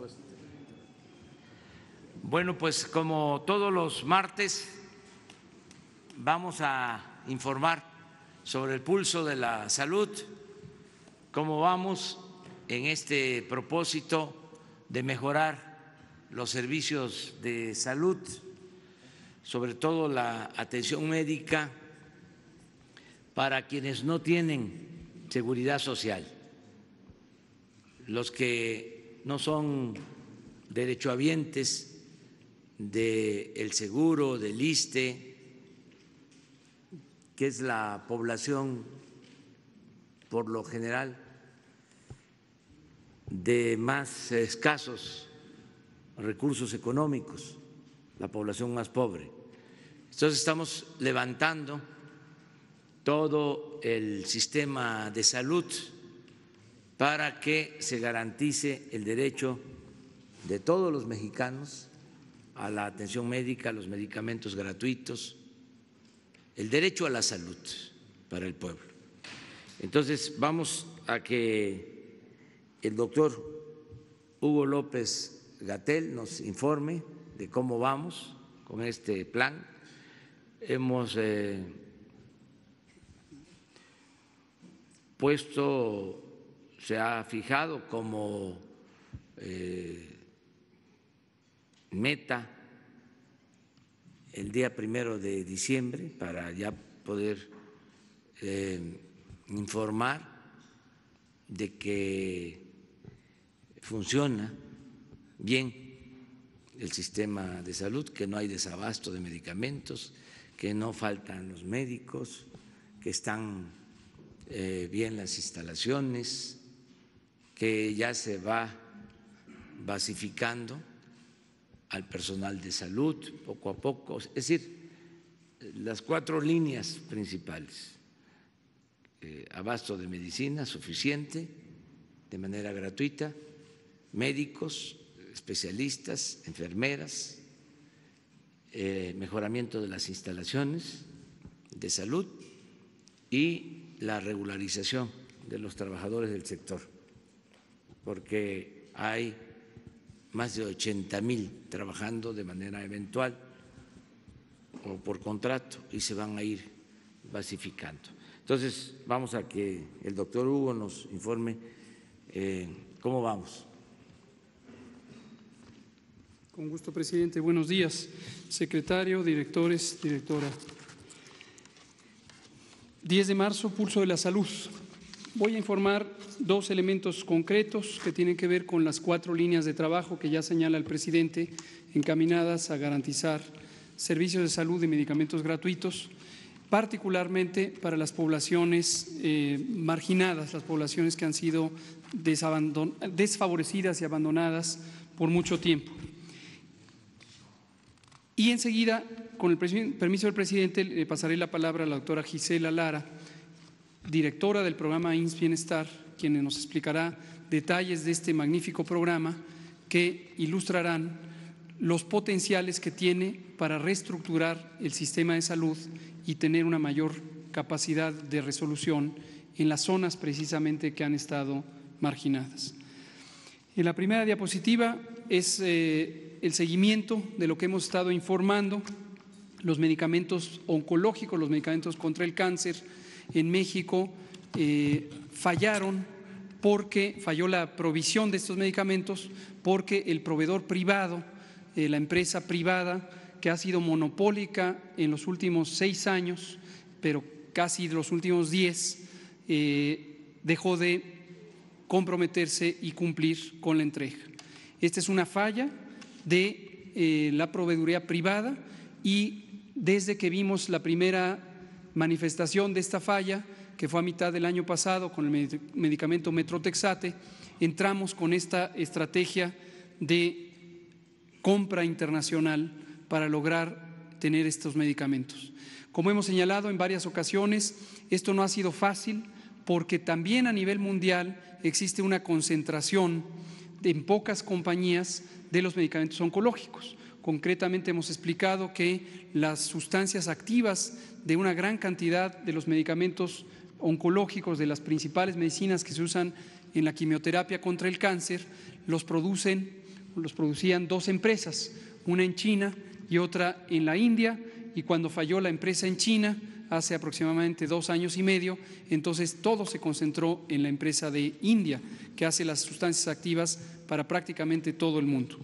Bueno, pues como todos los martes vamos a informar sobre el pulso de la salud, cómo vamos en este propósito de mejorar los servicios de salud, sobre todo la atención médica para quienes no tienen seguridad social, los que no son derechohabientes del seguro, del ISSSTE, que es la población por lo general de más escasos recursos económicos, la población más pobre. Entonces estamos levantando todo el sistema de salud para que se garantice el derecho de todos los mexicanos a la atención médica, a los medicamentos gratuitos, el derecho a la salud para el pueblo. Entonces vamos a que el doctor Hugo López-Gatell nos informe de cómo vamos con este plan. Hemos se ha fijado como meta el día 1 de diciembre para ya poder informar de que funciona bien el sistema de salud, que no hay desabasto de medicamentos, que no faltan los médicos, que están bien las instalaciones, que ya se va basificando al personal de salud poco a poco, es decir, las 4 líneas principales: abasto de medicina suficiente de manera gratuita, médicos, especialistas, enfermeras, mejoramiento de las instalaciones de salud y la regularización de los trabajadores del sector, porque hay más de 80,000 trabajando de manera eventual o por contrato y se van a ir basificando. Entonces, vamos a que el doctor Hugo nos informe cómo vamos. Con gusto, presidente. Buenos días, secretario, directores, directora. 10 de marzo, pulso de la salud. Voy a informar 2 elementos concretos que tienen que ver con las 4 líneas de trabajo que ya señala el presidente, encaminadas a garantizar servicios de salud y medicamentos gratuitos, particularmente para las poblaciones marginadas, las poblaciones que han sido desfavorecidas y abandonadas por mucho tiempo. Y enseguida, con el permiso del presidente, le pasaré la palabra a la doctora Gisela Lara, directora del programa IMSS Bienestar, quien nos explicará detalles de este magnífico programa que ilustrarán los potenciales que tiene para reestructurar el sistema de salud y tener una mayor capacidad de resolución en las zonas precisamente que han estado marginadas. En la primera diapositiva es el seguimiento de lo que hemos estado informando. Los medicamentos oncológicos, los medicamentos contra el cáncer en México fallaron porque falló la provisión de estos medicamentos, porque el proveedor privado, la empresa privada que ha sido monopólica en los últimos 6 años, pero casi los últimos 10, dejó de comprometerse y cumplir con la entrega. Esta es una falla de la proveeduría privada y desde que vimos la primera manifestación de esta falla, que fue a mitad del año pasado con el medicamento Metrotexate, entramos con esta estrategia de compra internacional para lograr tener estos medicamentos. Como hemos señalado en varias ocasiones, esto no ha sido fácil porque también a nivel mundial existe una concentración en pocas compañías de los medicamentos oncológicos. Concretamente hemos explicado que las sustancias activas de una gran cantidad de los medicamentos oncológicos, de las principales medicinas que se usan en la quimioterapia contra el cáncer, los producen los producían dos empresas, una en China y otra en la India, y cuando falló la empresa en China, hace aproximadamente 2 años y medio, entonces todo se concentró en la empresa de India, que hace las sustancias activas para prácticamente todo el mundo.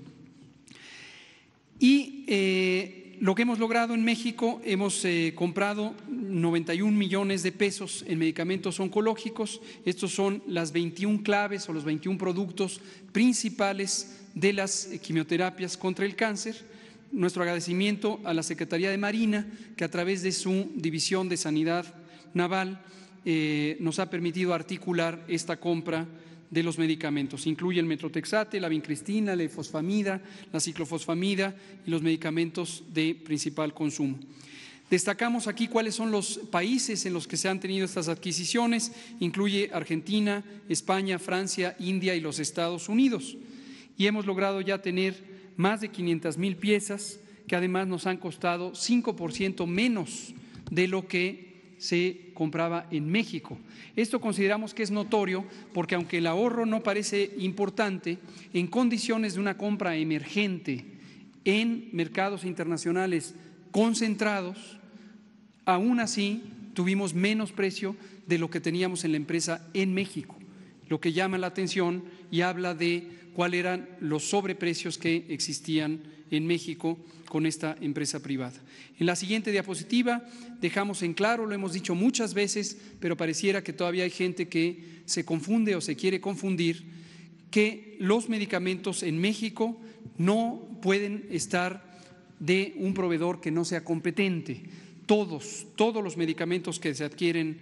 Y lo que hemos logrado en México, hemos comprado 91 millones de pesos en medicamentos oncológicos. Estos son las 21 claves o los 21 productos principales de las quimioterapias contra el cáncer. Nuestro agradecimiento a la Secretaría de Marina, que a través de su División de Sanidad Naval nos ha permitido articular esta compra de los medicamentos. Incluye el metrotexate, la vincristina, la ifosfamida, la ciclofosfamida y los medicamentos de principal consumo. Destacamos aquí cuáles son los países en los que se han tenido estas adquisiciones. Incluye Argentina, España, Francia, India y los Estados Unidos. Y hemos logrado ya tener más de 500,000 piezas, que además nos han costado 5% menos de lo que se compraba en México. Esto consideramos que es notorio porque aunque el ahorro no parece importante, en condiciones de una compra emergente en mercados internacionales concentrados, aún así tuvimos menos precio de lo que teníamos en la empresa en México, lo que llama la atención y habla de cuáles eran los sobreprecios que existían en México con esta empresa privada. En la siguiente diapositiva dejamos en claro, lo hemos dicho muchas veces, pero pareciera que todavía hay gente que se confunde o se quiere confundir, que los medicamentos en México no pueden estar de un proveedor que no sea competente. Todos los medicamentos que se adquieren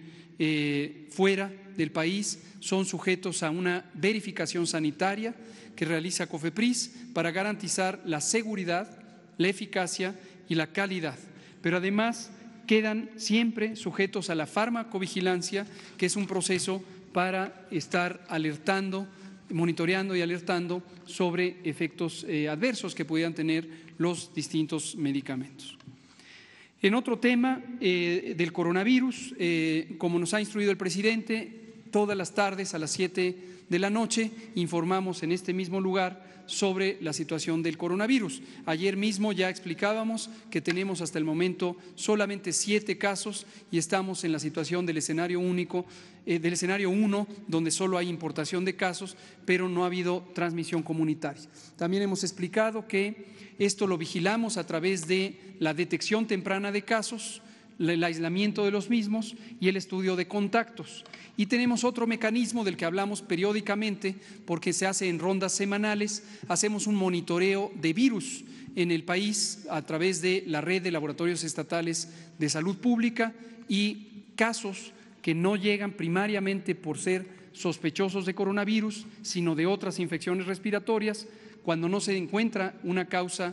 fuera del país son sujetos a una verificación sanitaria que realiza COFEPRIS para garantizar la seguridad, la eficacia y la calidad, pero además quedan siempre sujetos a la farmacovigilancia, que es un proceso para estar alertando, monitoreando y alertando sobre efectos adversos que pudieran tener los distintos medicamentos. En otro tema del coronavirus, como nos ha instruido el presidente, todas las tardes a las 7 de la noche informamos en este mismo lugar sobre la situación del coronavirus. Ayer mismo ya explicábamos que tenemos hasta el momento solamente 7 casos y estamos en la situación del escenario único, del escenario 1, donde solo hay importación de casos, pero no ha habido transmisión comunitaria. También hemos explicado que esto lo vigilamos a través de la detección temprana de casos, el aislamiento de los mismos y el estudio de contactos. Y tenemos otro mecanismo del que hablamos periódicamente porque se hace en rondas semanales, hacemos un monitoreo de virus en el país a través de la red de laboratorios estatales de salud pública y casos que no llegan primariamente por ser sospechosos de coronavirus, sino de otras infecciones respiratorias, cuando no se encuentra una causa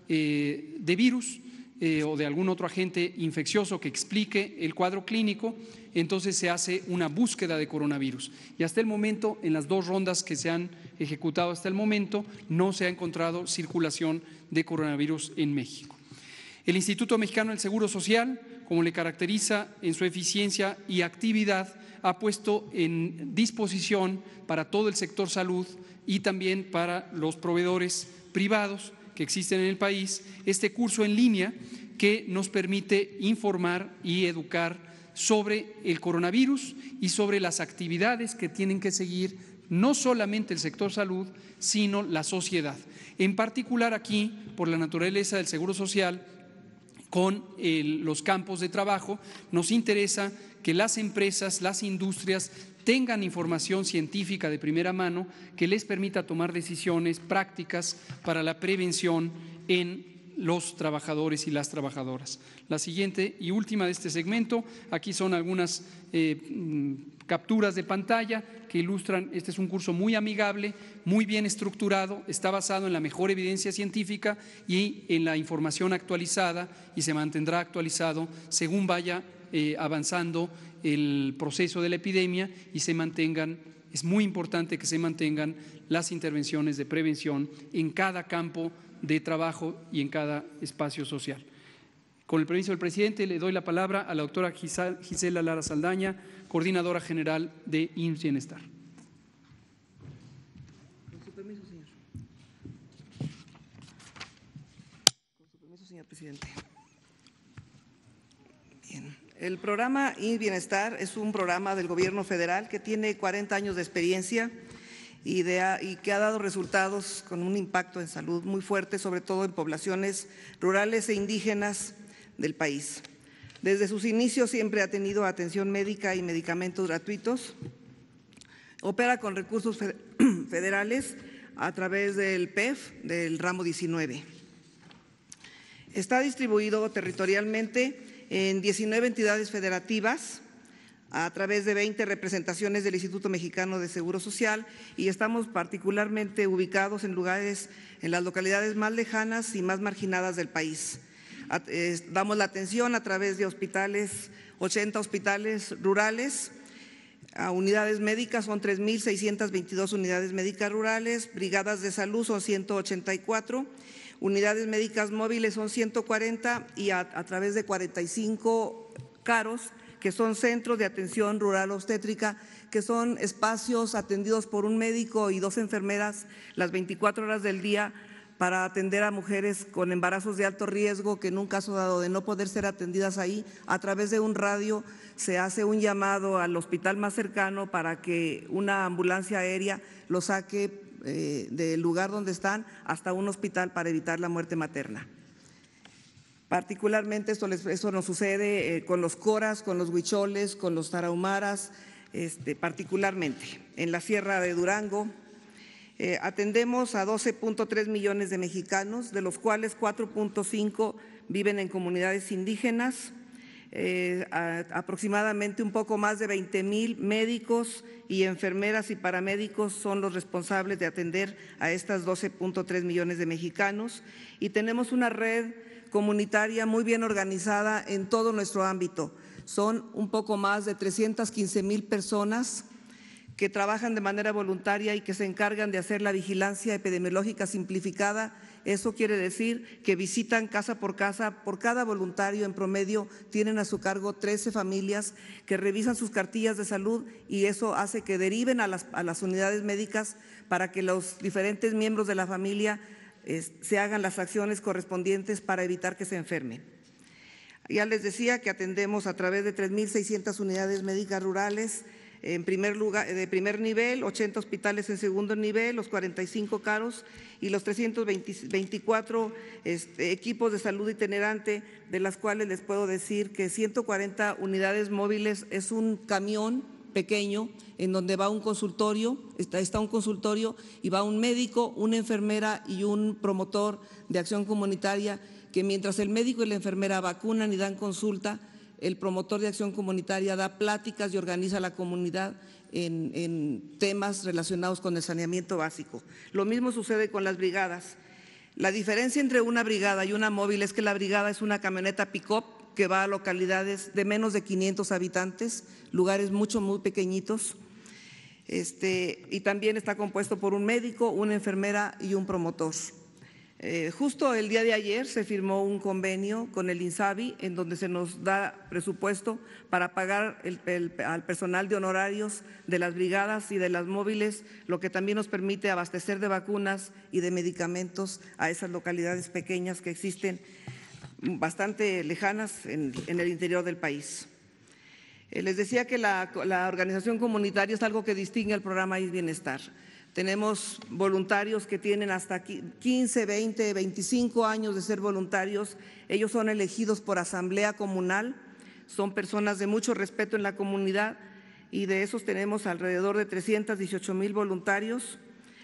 de virus o de algún otro agente infeccioso que explique el cuadro clínico, entonces se hace una búsqueda de coronavirus. Y hasta el momento, en las 2 rondas que se han ejecutado hasta el momento, no se ha encontrado circulación de coronavirus en México. El Instituto Mexicano del Seguro Social, como le caracteriza en su eficiencia y actividad, ha puesto en disposición para todo el sector salud y también para los proveedores privados que existen en el país, este curso en línea que nos permite informar y educar sobre el coronavirus y sobre las actividades que tienen que seguir no solamente el sector salud, sino la sociedad. En particular aquí, por la naturaleza del Seguro Social, con los campos de trabajo, nos interesa que las empresas, las industrias tengan información científica de primera mano que les permita tomar decisiones prácticas para la prevención en los trabajadores y las trabajadoras. La siguiente y última de este segmento, aquí son algunas capturas de pantalla que ilustran, este es un curso muy amigable, muy bien estructurado, está basado en la mejor evidencia científica y en la información actualizada y se mantendrá actualizado según vaya avanzando el proceso de la epidemia y se mantengan, es muy importante que se mantengan las intervenciones de prevención en cada campo de trabajo y en cada espacio social. Con el permiso del presidente, le doy la palabra a la doctora Gisela Lara Saldaña, coordinadora general de IMSS Bienestar. Con su permiso, señor. presidente. Bien. El programa IMSS Bienestar es un programa del Gobierno federal que tiene 40 años de experiencia y que ha dado resultados con un impacto en salud muy fuerte, sobre todo en poblaciones rurales e indígenas del país. Desde sus inicios siempre ha tenido atención médica y medicamentos gratuitos. Opera con recursos federales a través del PEF, del ramo 19. Está distribuido territorialmente en 19 entidades federativas a través de 20 representaciones del Instituto Mexicano de Seguro Social, y estamos particularmente ubicados en las localidades más lejanas y más marginadas del país. Damos la atención a través de hospitales, 80 hospitales rurales. A unidades médicas son 3.622 unidades médicas rurales, brigadas de salud son 184, unidades médicas móviles son 140 y a través de 45 CAROS, que son centros de atención rural obstétrica, que son espacios atendidos por un médico y 2 enfermeras las 24 horas del día para atender a mujeres con embarazos de alto riesgo que en un caso dado de no poder ser atendidas ahí, a través de un radio se hace un llamado al hospital más cercano para que una ambulancia aérea lo saque del lugar donde están hasta un hospital para evitar la muerte materna. Particularmente eso nos sucede con los coras, con los huicholes, con los tarahumaras, particularmente en la Sierra de Durango. Atendemos a 12.3 millones de mexicanos, de los cuales 4.5 viven en comunidades indígenas, aproximadamente un poco más de 20,000 médicos y enfermeras y paramédicos son los responsables de atender a estas 12.3 millones de mexicanos, y tenemos una red comunitaria muy bien organizada en todo nuestro ámbito. Son un poco más de 315,000 personas que trabajan de manera voluntaria y que se encargan de hacer la vigilancia epidemiológica simplificada. Eso quiere decir que visitan casa. Por cada voluntario en promedio tienen a su cargo 13 familias que revisan sus cartillas de salud, y eso hace que deriven a las unidades médicas para que los diferentes miembros de la familia se hagan las acciones correspondientes para evitar que se enfermen. Ya les decía que atendemos a través de 3.600 unidades médicas rurales en primer lugar, de primer nivel, 80 hospitales en segundo nivel, los 45 CAROS y los 324 equipos de salud itinerante, de las cuales les puedo decir que 140 unidades móviles es un camión pequeño en donde va un consultorio, está un consultorio y va un médico, una enfermera y un promotor de acción comunitaria, que mientras el médico y la enfermera vacunan y dan consulta, el promotor de acción comunitaria da pláticas y organiza a la comunidad en temas relacionados con el saneamiento básico. Lo mismo sucede con las brigadas. La diferencia entre una brigada y una móvil es que la brigada es una camioneta pick-up que va a localidades de menos de 500 habitantes, lugares muy pequeñitos, y también está compuesto por un médico, una enfermera y un promotor. Justo el día de ayer se firmó un convenio con el INSABI en donde se nos da presupuesto para pagar al personal de honorarios de las brigadas y de las móviles, lo que también nos permite abastecer de vacunas y de medicamentos a esas localidades pequeñas que existen, bastante lejanas en el interior del país. Les decía que la organización comunitaria es algo que distingue al programa IMSS Bienestar. Tenemos voluntarios que tienen hasta 15, 20, 25 años de ser voluntarios. Ellos son elegidos por asamblea comunal, son personas de mucho respeto en la comunidad, y de esos tenemos alrededor de 318,000 voluntarios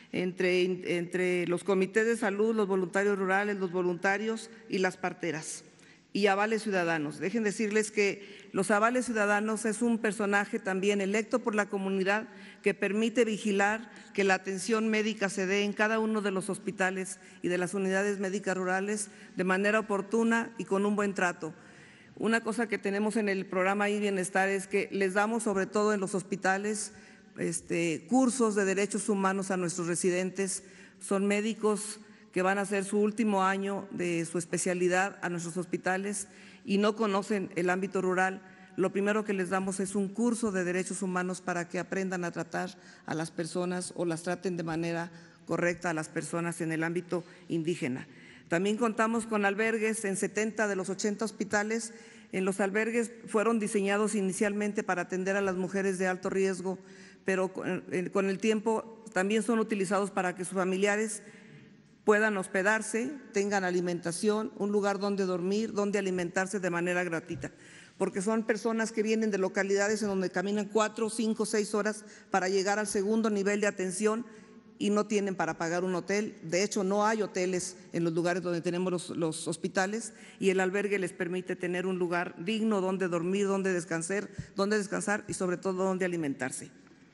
entre los comités de salud, los voluntarios rurales, los voluntarios y las parteras. Y avales ciudadanos. Dejen decirles que los avales ciudadanos es un personaje también electo por la comunidad que permite vigilar que la atención médica se dé en cada uno de los hospitales y de las unidades médicas rurales de manera oportuna y con un buen trato. Una cosa que tenemos en el programa IMSS Bienestar es que les damos, sobre todo en los hospitales, cursos de derechos humanos a nuestros residentes. Son médicos que van a hacer su último año de su especialidad a nuestros hospitales y no conocen el ámbito rural. Lo primero que les damos es un curso de derechos humanos para que aprendan a tratar a las personas o las traten de manera correcta a las personas en el ámbito indígena. También contamos con albergues en 70 de los 80 hospitales. En los albergues fueron diseñados inicialmente para atender a las mujeres de alto riesgo, pero con el tiempo también son utilizados para que sus familiares puedan hospedarse, tengan alimentación, un lugar donde dormir, donde alimentarse de manera gratuita, porque son personas que vienen de localidades en donde caminan 4, 5, 6 horas para llegar al segundo nivel de atención y no tienen para pagar un hotel. De hecho, no hay hoteles en los lugares donde tenemos los hospitales, y el albergue les permite tener un lugar digno donde dormir, donde descansar y sobre todo donde alimentarse.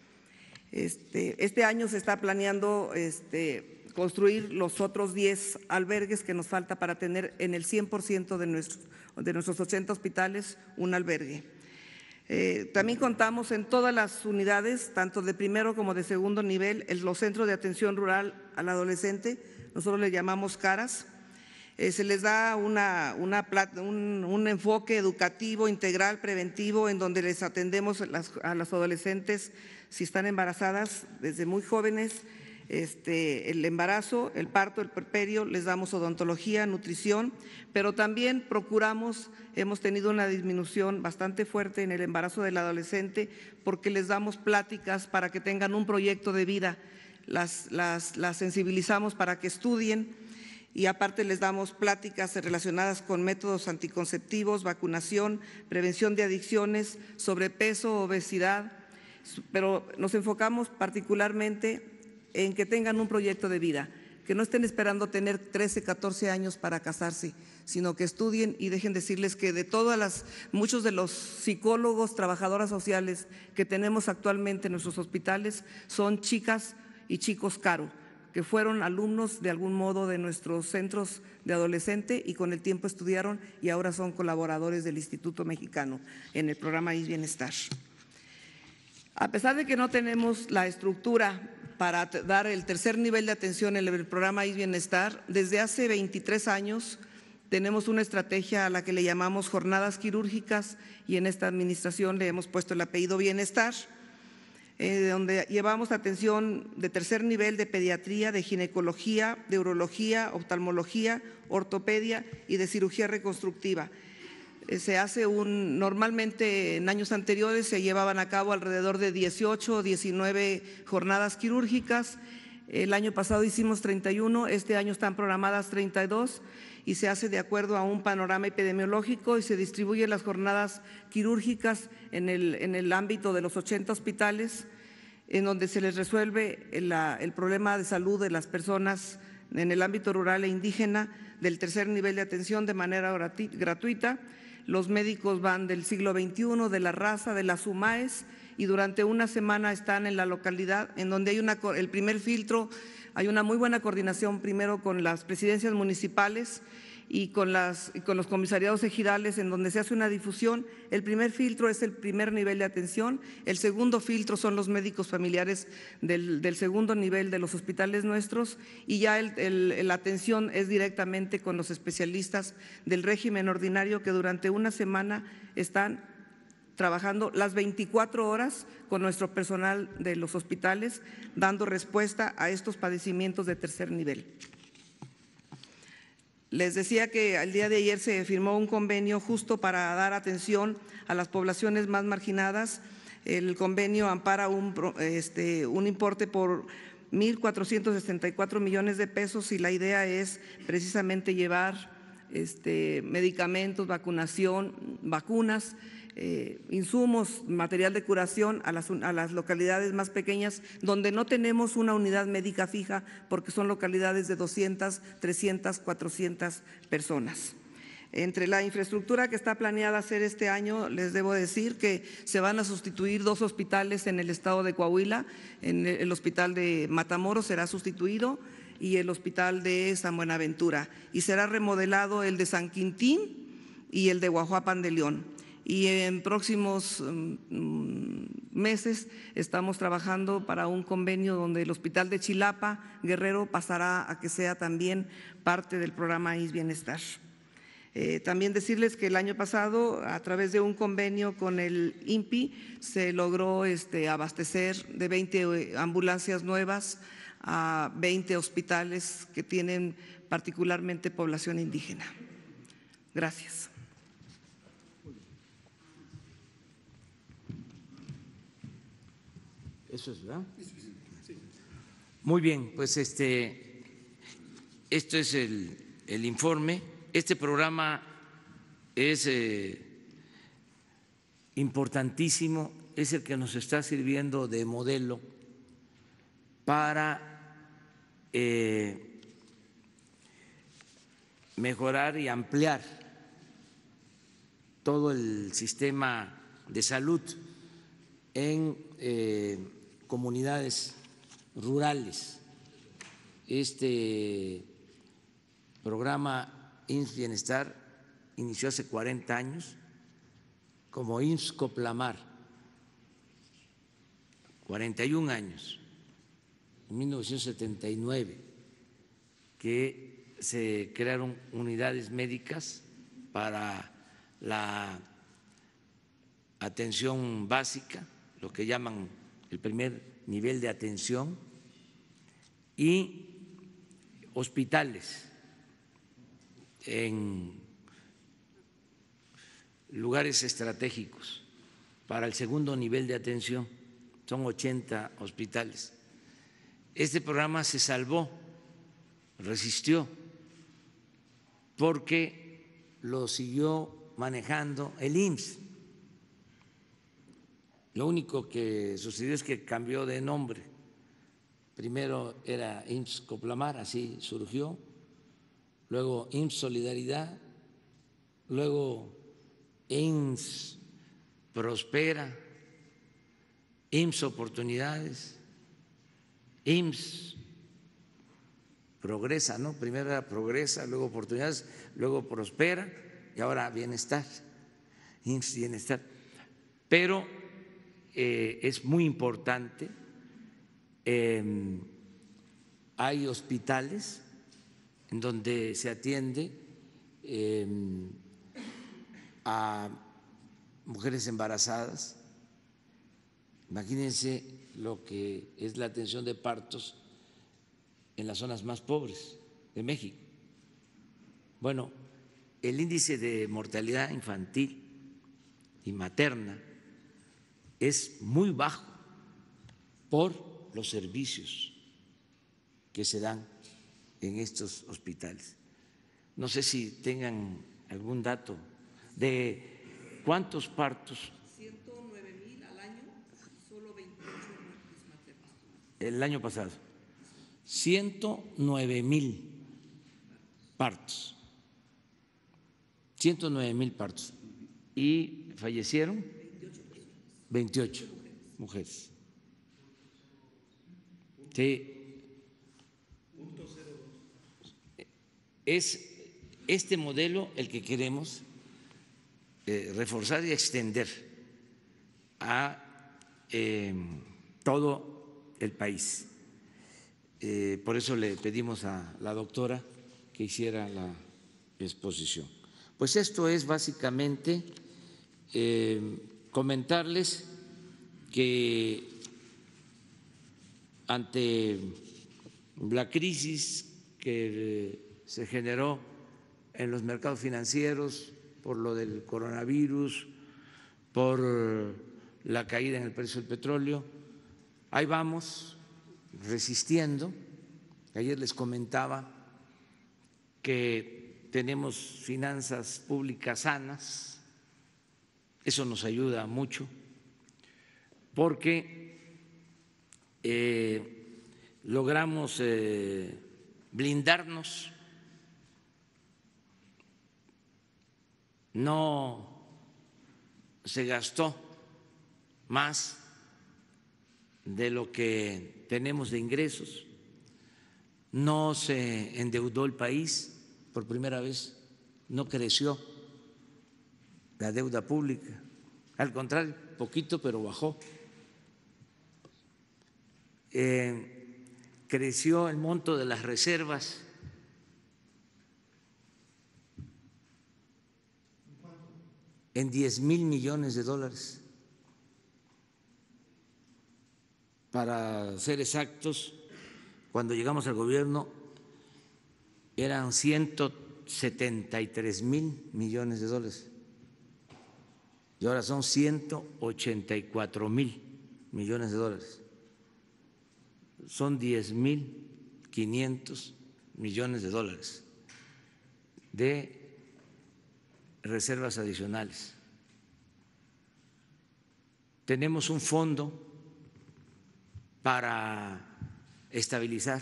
Este año se está planeando construir los otros 10 albergues que nos falta para tener en el 100% de nuestros 80 hospitales un albergue. También contamos en todas las unidades, tanto de primero como de segundo nivel, los centros de atención rural al adolescente, nosotros le llamamos CARAS. Se les da un enfoque educativo, integral, preventivo, en donde les atendemos a las adolescentes si están embarazadas desde muy jóvenes, el embarazo, el parto, el puerperio, les damos odontología, nutrición, pero también hemos tenido una disminución bastante fuerte en el embarazo del adolescente porque les damos pláticas para que tengan un proyecto de vida, las sensibilizamos para que estudien y aparte les damos pláticas relacionadas con métodos anticonceptivos, vacunación, prevención de adicciones, sobrepeso, obesidad, pero nos enfocamos particularmente en que tengan un proyecto de vida, que no estén esperando tener 13, 14 años para casarse, sino que estudien y dejen decirles que muchos de los psicólogos, trabajadoras sociales que tenemos actualmente en nuestros hospitales son chicas y chicos caro, que fueron alumnos de algún modo de nuestros centros de adolescente y con el tiempo estudiaron y ahora son colaboradores del Instituto Mexicano en el programa ISSSTE Bienestar. A pesar de que no tenemos la estructura para dar el tercer nivel de atención en el programa ISSSTE Bienestar, desde hace 23 años tenemos una estrategia a la que le llamamos jornadas quirúrgicas y en esta administración le hemos puesto el apellido Bienestar, donde llevamos atención de tercer nivel de pediatría, de ginecología, de urología, oftalmología, ortopedia y de cirugía reconstructiva. Normalmente en años anteriores se llevaban a cabo alrededor de 18 o 19 jornadas quirúrgicas. El año pasado hicimos 31, este año están programadas 32 y se hace de acuerdo a un panorama epidemiológico y se distribuyen las jornadas quirúrgicas en el ámbito de los 80 hospitales, en donde se les resuelve el problema de salud de las personas en el ámbito rural e indígena del tercer nivel de atención de manera gratuita. Los médicos van del siglo XXI, de la raza, de las UMAES, y durante una semana están en la localidad, en donde hay el primer filtro, hay una muy buena coordinación primero con las presidencias municipales y con los comisariados ejidales, en donde se hace una difusión. El primer filtro es el primer nivel de atención, el segundo filtro son los médicos familiares del segundo nivel de los hospitales nuestros, y ya la atención es directamente con los especialistas del régimen ordinario que durante una semana están trabajando las 24 horas con nuestro personal de los hospitales, dando respuesta a estos padecimientos de tercer nivel. Les decía que el día de ayer se firmó un convenio justo para dar atención a las poblaciones más marginadas. El convenio ampara un importe por 1.464 millones de pesos y la idea es precisamente llevar medicamentos, vacunación, vacunas, insumos, material de curación a las localidades más pequeñas donde no tenemos una unidad médica fija porque son localidades de 200, 300, 400 personas. Entre la infraestructura que está planeada hacer este año, les debo decir que se van a sustituir 2 hospitales en el estado de Coahuila, el hospital de Matamoros será sustituido y el hospital de San Buenaventura, y será remodelado el de San Quintín y el de Guajuapan de León. Y en próximos meses estamos trabajando para un convenio donde el hospital de Chilapa, Guerrero, pasará a que sea también parte del programa ISSSTE Bienestar. También decirles que el año pasado, a través de un convenio con el INPI, se logró abastecer de 20 ambulancias nuevas a 20 hospitales que tienen particularmente población indígena. Gracias. Eso es, ¿verdad? Muy bien, pues esto es el informe. Este programa es importantísimo, es el que nos está sirviendo de modelo para mejorar y ampliar todo el sistema de salud en comunidades rurales. Este programa IMSS Bienestar inició hace 40 años como IMSS Coplamar, 41 años, en 1979, que se crearon unidades médicas para la atención básica, lo que llaman el primer nivel de atención, y hospitales en lugares estratégicos para el segundo nivel de atención, son 80 hospitales. Este programa se salvó, resistió, porque lo siguió manejando el IMSS. Lo único que sucedió es que cambió de nombre. Primero era IMSS Coplamar, así surgió, luego IMSS Solidaridad, luego IMSS Prospera, IMSS Oportunidades, IMSS Progresa, ¿no? Primero era Progresa, luego Oportunidades, luego Prospera y ahora Bienestar, IMSS Bienestar. Pero es muy importante, hay hospitales en donde se atiende a mujeres embarazadas. Imagínense lo que es la atención de partos en las zonas más pobres de México. Bueno, el índice de mortalidad infantil y materna es muy bajo por los servicios que se dan en estos hospitales. No sé si tengan algún dato de cuántos partos. 109,000 al año, solo 28 muertes maternas. El año pasado, 109,000 partos, 109,000 partos, y fallecieron 28 mujeres. Sí. Es este modelo el que queremos reforzar y extender a todo el país. Por eso le pedimos a la doctora que hiciera la exposición. Pues esto es básicamente comentarles que ante la crisis que se generó en los mercados financieros por lo del coronavirus, por la caída en el precio del petróleo, ahí vamos resistiendo. Ayer les comentaba que tenemos finanzas públicas sanas, eso nos ayuda mucho porque logramos blindarnos, no se gastó más de lo que tenemos de ingresos, no se endeudó el país por primera vez, no creció la deuda pública, al contrario, poquito, pero bajó. Creció el monto de las reservas en 10,000 millones de dólares. Para ser exactos, cuando llegamos al gobierno eran 173,000 millones de dólares y ahora son 184,000 millones de dólares. Son 10,500 millones de dólares de reservas adicionales. Tenemos un fondo para estabilizar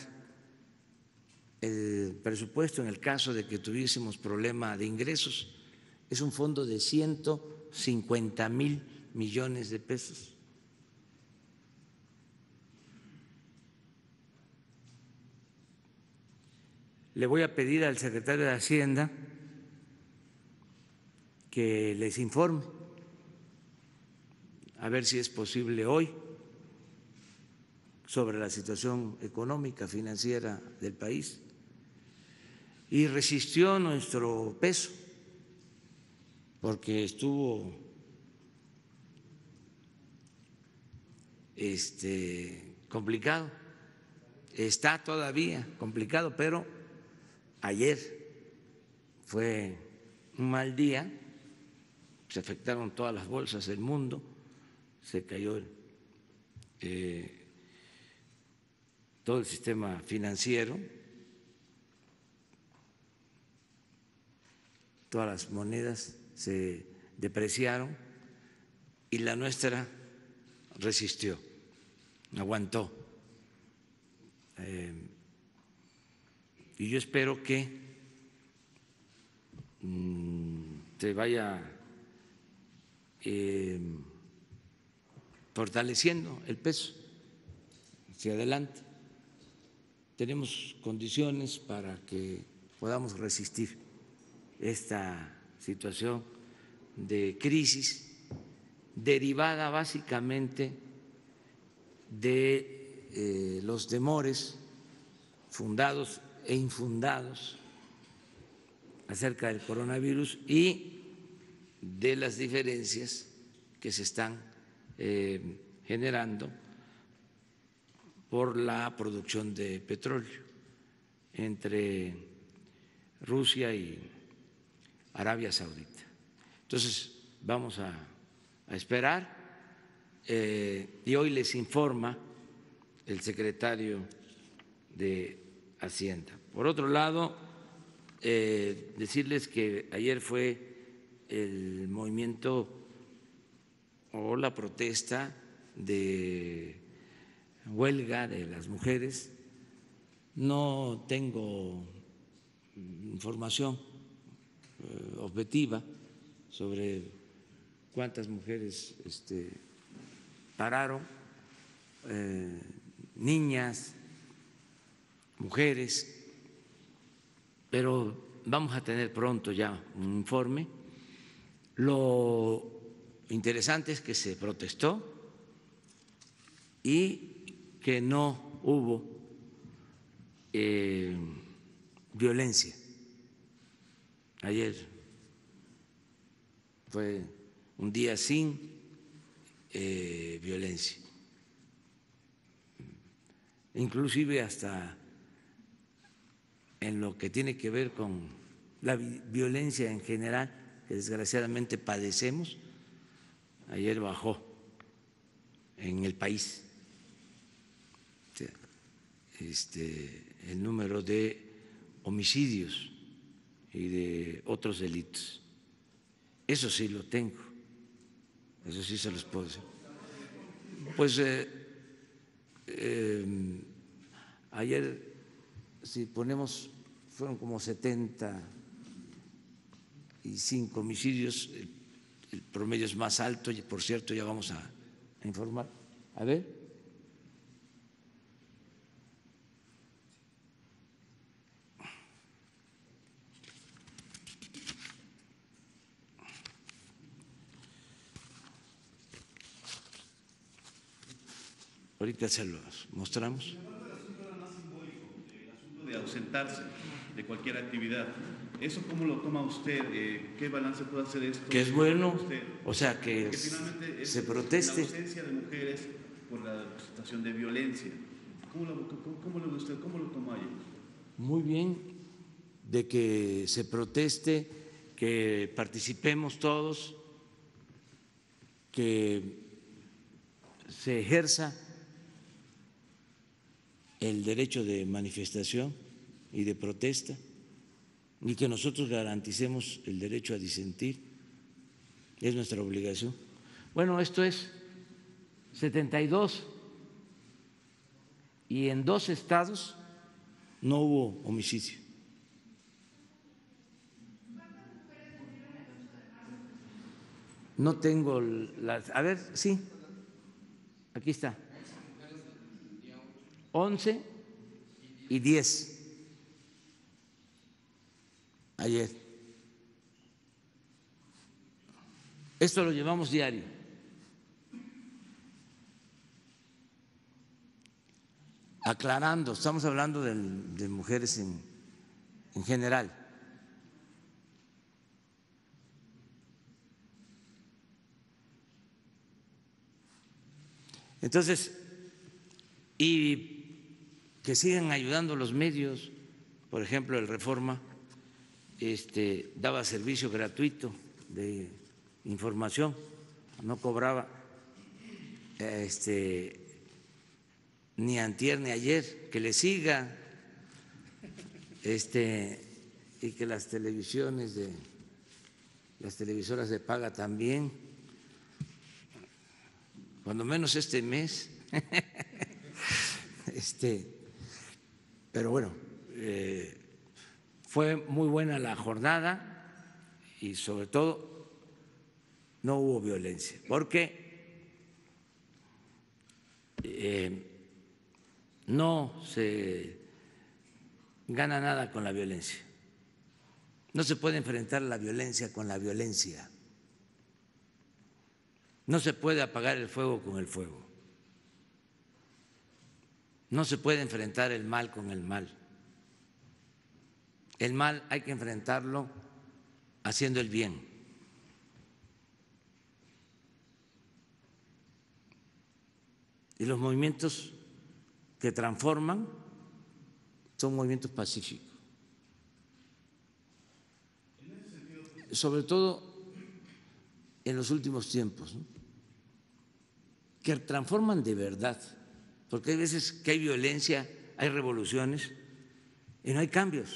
el presupuesto en el caso de que tuviésemos problema de ingresos. Es un fondo de 150,000 millones de pesos. Le voy a pedir al secretario de Hacienda que les informe, a ver si es posible hoy, sobre la situación económica, financiera del país. Y resistió nuestro peso, porque estuvo complicado, está todavía complicado, pero ayer fue un mal día, se afectaron todas las bolsas del mundo, se cayó todo el sistema financiero, todas las monedas se depreciaron y la nuestra resistió, aguantó. Y yo espero que se vaya fortaleciendo el peso hacia adelante. Tenemos condiciones para que podamos resistir esta situación de crisis derivada básicamente de los temores fundados e infundados acerca del coronavirus y de las diferencias que se están generando por la producción de petróleo entre Rusia y Arabia Saudita. Entonces, vamos a esperar y hoy les informa el secretario de Hacienda. Por otro lado, decirles que ayer fue el movimiento o la protesta de huelga de las mujeres. No tengo información objetiva sobre cuántas mujeres pararon, niñas, mujeres, pero vamos a tener pronto ya un informe. Lo interesante es que se protestó y que no hubo violencia. Ayer fue un día sin violencia, inclusive hasta en lo que tiene que ver con la violencia en general que desgraciadamente padecemos. Ayer bajó en el país el número de homicidios y de otros delitos. Eso sí lo tengo, eso sí se los puedo decir. Pues ayer, si ponemos, fueron como 75 homicidios, el promedio es más alto y, por cierto, ya vamos a informar. A ver. Ahorita se los mostramos. El asunto era más simbólico, el asunto de ausentarse de cualquier actividad. ¿Eso cómo lo toma usted? ¿Qué balance puede hacer esto? Que es bueno, o sea, que finalmente se proteste. La ausencia de mujeres por la situación de violencia. ¿Cómo lo toma ahí? Muy bien, de que se proteste, que participemos todos, que se ejerza el derecho de manifestación y de protesta y que nosotros garanticemos el derecho a disentir. Es nuestra obligación. Bueno, esto es 72 y en 2 estados no hubo homicidio. No tengo las… A ver, sí, aquí está. 11 y 10 ayer. Esto lo llevamos diario. Aclarando, estamos hablando de mujeres en general. Entonces, y que sigan ayudando los medios, por ejemplo, el Reforma daba servicio gratuito de información, no cobraba ni antier ni ayer, que le siga y que las televisiones las televisoras de paga también, cuando menos este mes. Pero bueno, fue muy buena la jornada y sobre todo no hubo violencia, porque no se gana nada con la violencia. No se puede enfrentar la violencia con la violencia. No se puede apagar el fuego con el fuego. No se puede enfrentar el mal con el mal. El mal hay que enfrentarlo haciendo el bien. Y los movimientos que transforman son movimientos pacíficos. Sobre todo en los últimos tiempos, ¿no? Que transforman de verdad. Porque hay veces que hay violencia, hay revoluciones y no hay cambios.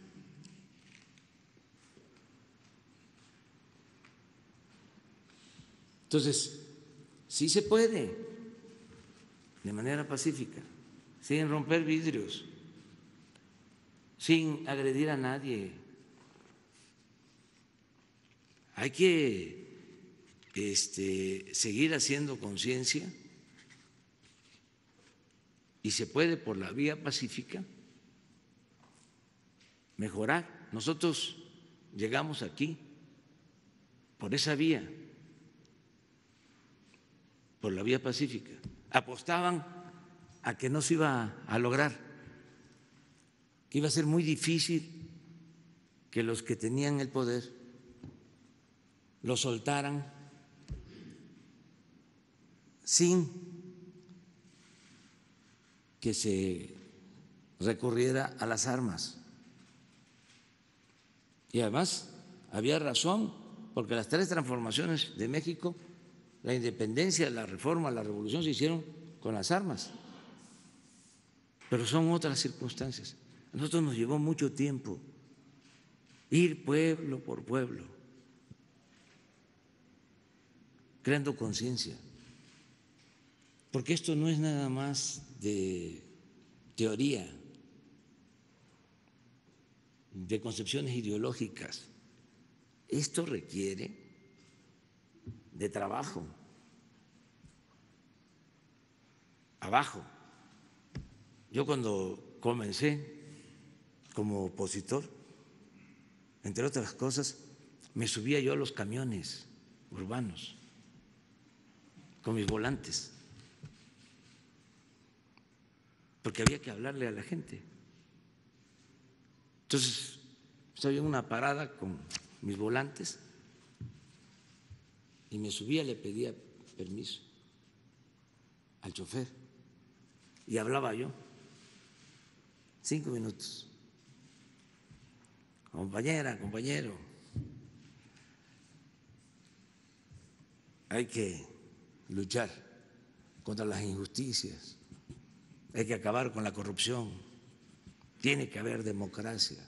Entonces, sí se puede, de manera pacífica, sin romper vidrios, sin agredir a nadie. Hay que seguir haciendo conciencia. Y se puede por la vía pacífica mejorar. Nosotros llegamos aquí por esa vía, por la vía pacífica. Apostaban a que no se iba a lograr, que iba a ser muy difícil que los que tenían el poder lo soltaran sin que se recurriera a las armas. Y además había razón, porque las 3 transformaciones de México, la independencia, la reforma, la revolución, se hicieron con las armas. Pero son otras circunstancias. A nosotros nos llevó mucho tiempo ir pueblo por pueblo, creando conciencia. Porque esto no es nada más de teoría, de concepciones ideológicas. Esto requiere de trabajo, abajo. Yo cuando comencé como opositor, entre otras cosas, me subía yo a los camiones urbanos con mis volantes, porque había que hablarle a la gente. Entonces, estaba en una parada con mis volantes y me subía, le pedía permiso al chofer y hablaba yo 5 minutos. compañera, compañero, hay que luchar contra las injusticias, hay que acabar con la corrupción, tiene que haber democracia.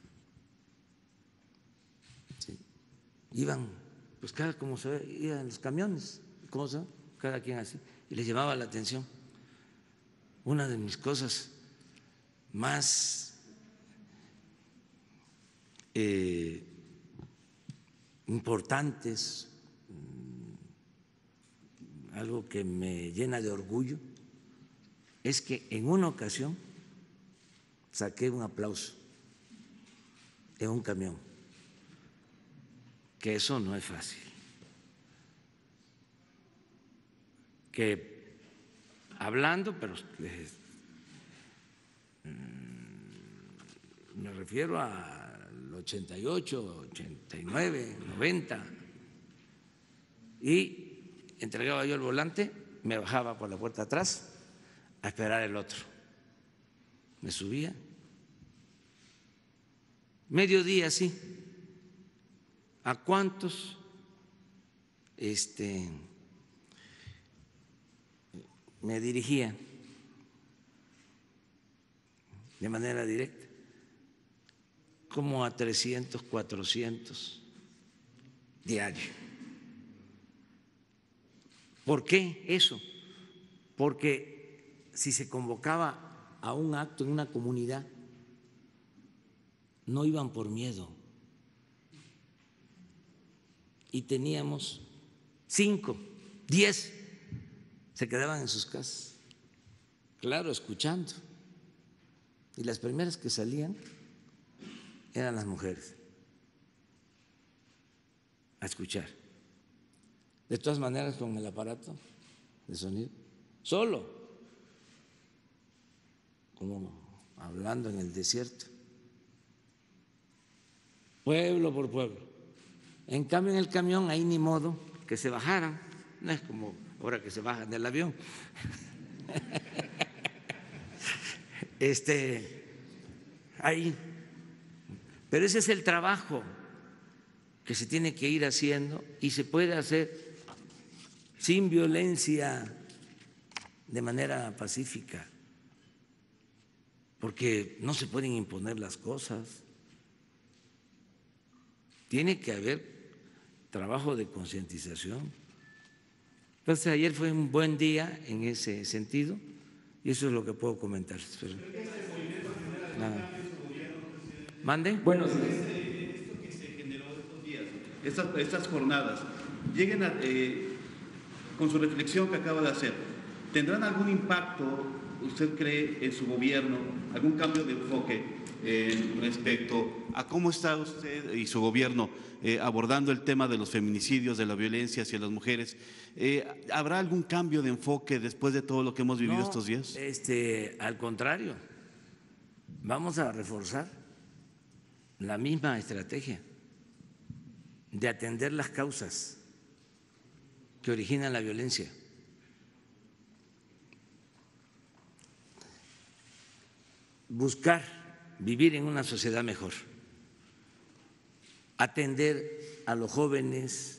Sí. Iban, pues como se ve, iban los camiones, cada quien así, y les llamaba la atención. Una de mis cosas más importantes, algo que me llena de orgullo, es que en una ocasión saqué un aplauso en un camión, que eso no es fácil, que hablando, pero me refiero al 88, 89, 90, y entregaba yo el volante, me bajaba por la puerta atrás a esperar el otro. Me subía. Mediodía, sí. ¿A cuántos me dirigía de manera directa? Como a 300, 400 diarios. ¿Por qué eso? Porque si se convocaba a un acto en una comunidad, no iban por miedo. Y teníamos 5, 10, se quedaban en sus casas, claro, escuchando. Y las primeras que salían eran las mujeres a escuchar. De todas maneras, con el aparato de sonido, solo, como hablando en el desierto, pueblo por pueblo. En cambio, en el camión, ahí ni modo que se bajaran, no es como ahora que se bajan del avión. Ahí. Pero ese es el trabajo que se tiene que ir haciendo y se puede hacer sin violencia, de manera pacífica, porque no se pueden imponer las cosas. Tiene que haber trabajo de concientización. Entonces, ayer fue un buen día en ese sentido y eso es lo que puedo comentar. ¿Mande? Bueno, esto que se generó estos días, estas jornadas, lleguen con su reflexión que acaba de hacer, ¿tendrán algún impacto, usted cree, en su gobierno, algún cambio de enfoque respecto a cómo está usted y su gobierno abordando el tema de los feminicidios, de la violencia hacia las mujeres? ¿Habrá algún cambio de enfoque después de todo lo que hemos vivido estos días? Al contrario, vamos a reforzar la misma estrategia de atender las causas que originan la violencia. Buscar vivir en una sociedad mejor, atender a los jóvenes,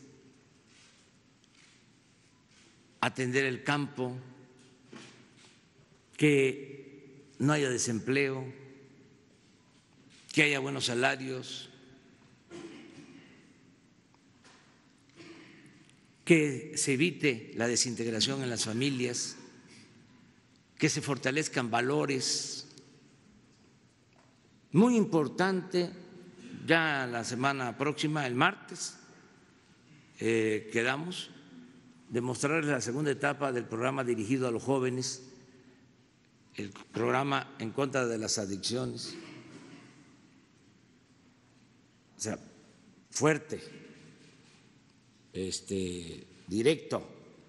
atender el campo, que no haya desempleo, que haya buenos salarios, que se evite la desintegración en las familias, que se fortalezcan valores. Muy importante, ya la semana próxima, el martes, quedamos de mostrarles la segunda etapa del programa dirigido a los jóvenes, el programa en contra de las adicciones. O sea, fuerte, directo,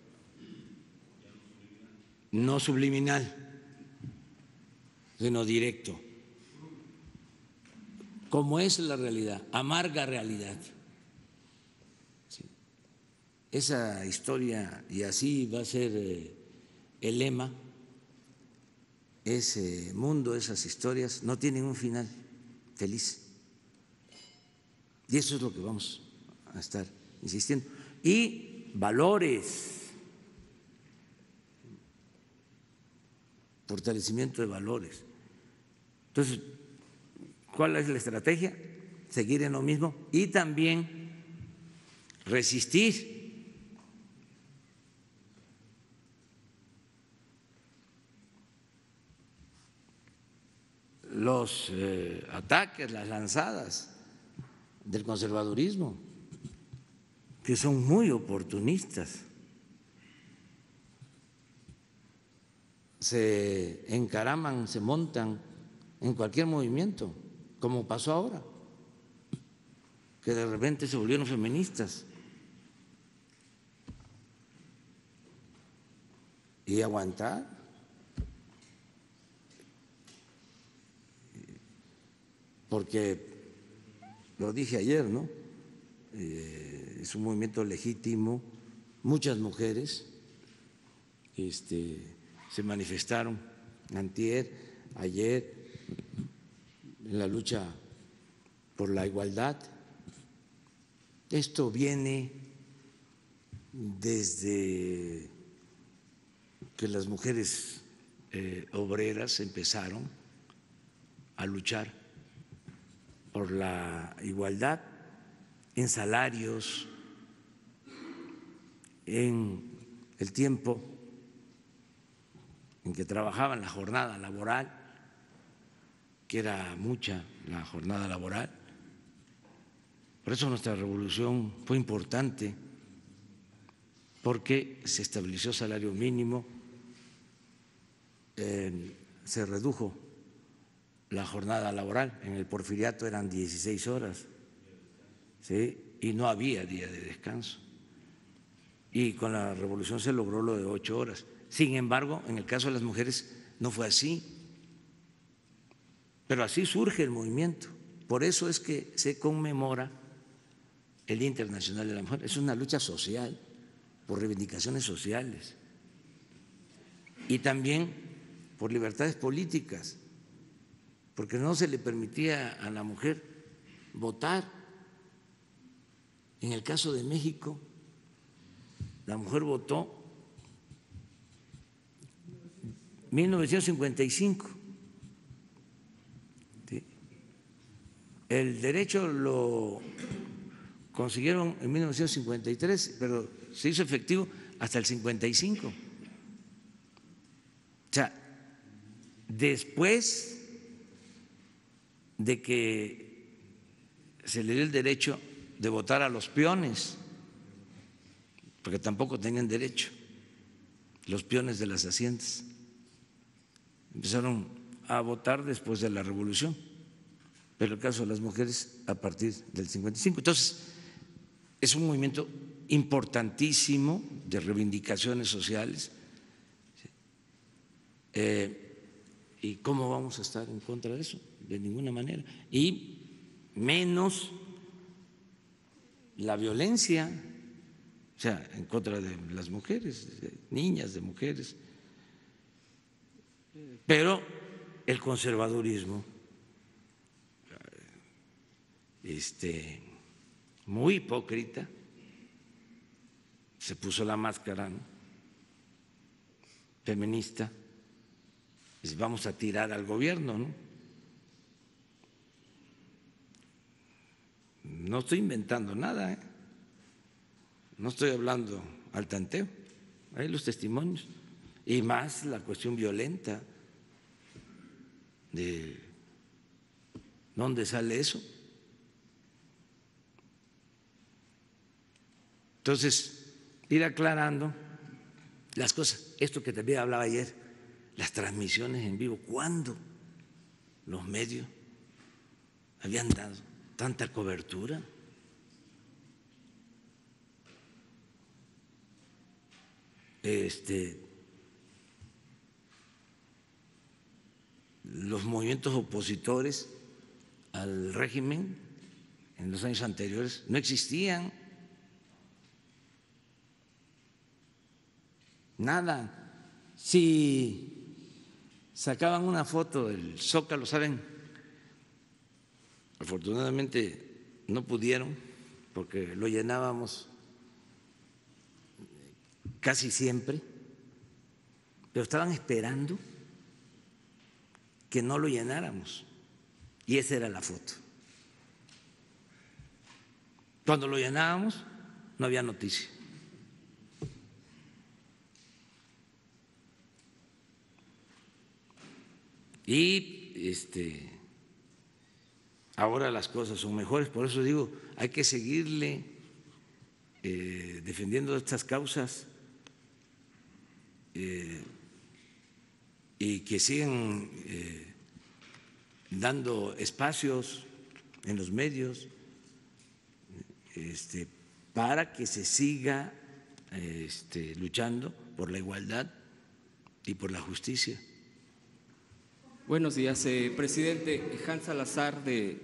no subliminal, sino directo, como es la realidad, amarga realidad. Sí. Esa historia, y así va a ser el lema, ese mundo, esas historias no tienen un final feliz. Y eso es lo que vamos a estar insistiendo. Y valores, fortalecimiento de valores. Entonces, ¿cuál es la estrategia? Seguir en lo mismo y también resistir los ataques, las lanzadas del conservadurismo, que son muy oportunistas. Se encaraman, se montan en cualquier movimiento, como pasó ahora, que de repente se volvieron feministas y aguantar. Porque lo dije ayer, ¿no? Es un movimiento legítimo. Muchas mujeres se manifestaron antier, ayer, en la lucha por la igualdad. Esto viene desde que las mujeres obreras empezaron a luchar por la igualdad en salarios, en el tiempo en que trabajaban, la jornada laboral, que era mucha la jornada laboral. Por eso nuestra revolución fue importante, porque se estableció salario mínimo, se redujo la jornada laboral. En el porfiriato eran 16 horas, ¿sí? Y no había día de descanso. Y con la revolución se logró lo de 8 horas. Sin embargo, en el caso de las mujeres no fue así. Pero así surge el movimiento. Por eso es que se conmemora el Día Internacional de la Mujer. Es una lucha social, por reivindicaciones sociales y también por libertades políticas, porque no se le permitía a la mujer votar. En el caso de México, la mujer votó en 1955. ¿Sí? El derecho lo consiguieron en 1953, pero se hizo efectivo hasta el 55. O sea, después de que se le dio el derecho de votar a los peones, porque tampoco tenían derecho los peones de las haciendas, empezaron a votar después de la revolución, pero el caso de las mujeres a partir del 55. Entonces, es un movimiento importantísimo de reivindicaciones sociales. ¿Y cómo vamos a estar en contra de eso? De ninguna manera. Y menos la violencia, o sea, en contra de las mujeres, de niñas, de mujeres. Pero el conservadurismo, muy hipócrita, se puso la máscara, ¿no?, feminista, y vamos a tirar al gobierno, ¿no? No estoy inventando nada, ¿eh? No estoy hablando al tanteo, hay los testimonios, y más la cuestión violenta de dónde sale eso. Entonces, ir aclarando las cosas. Esto que también hablaba ayer, las transmisiones en vivo, ¿cuándo los medios habían dado tanta cobertura? Los movimientos opositores al régimen en los años anteriores no existían. Nada. Si sacaban una foto del Zócalo, ¿saben? Afortunadamente no pudieron porque lo llenábamos casi siempre, pero estaban esperando que no lo llenáramos y esa era la foto. Cuando lo llenábamos no había noticia. Y ahora las cosas son mejores, por eso digo, hay que seguirle defendiendo estas causas y que sigan dando espacios en los medios para que se siga luchando por la igualdad y por la justicia. Buenos días, presidente. Hans Salazar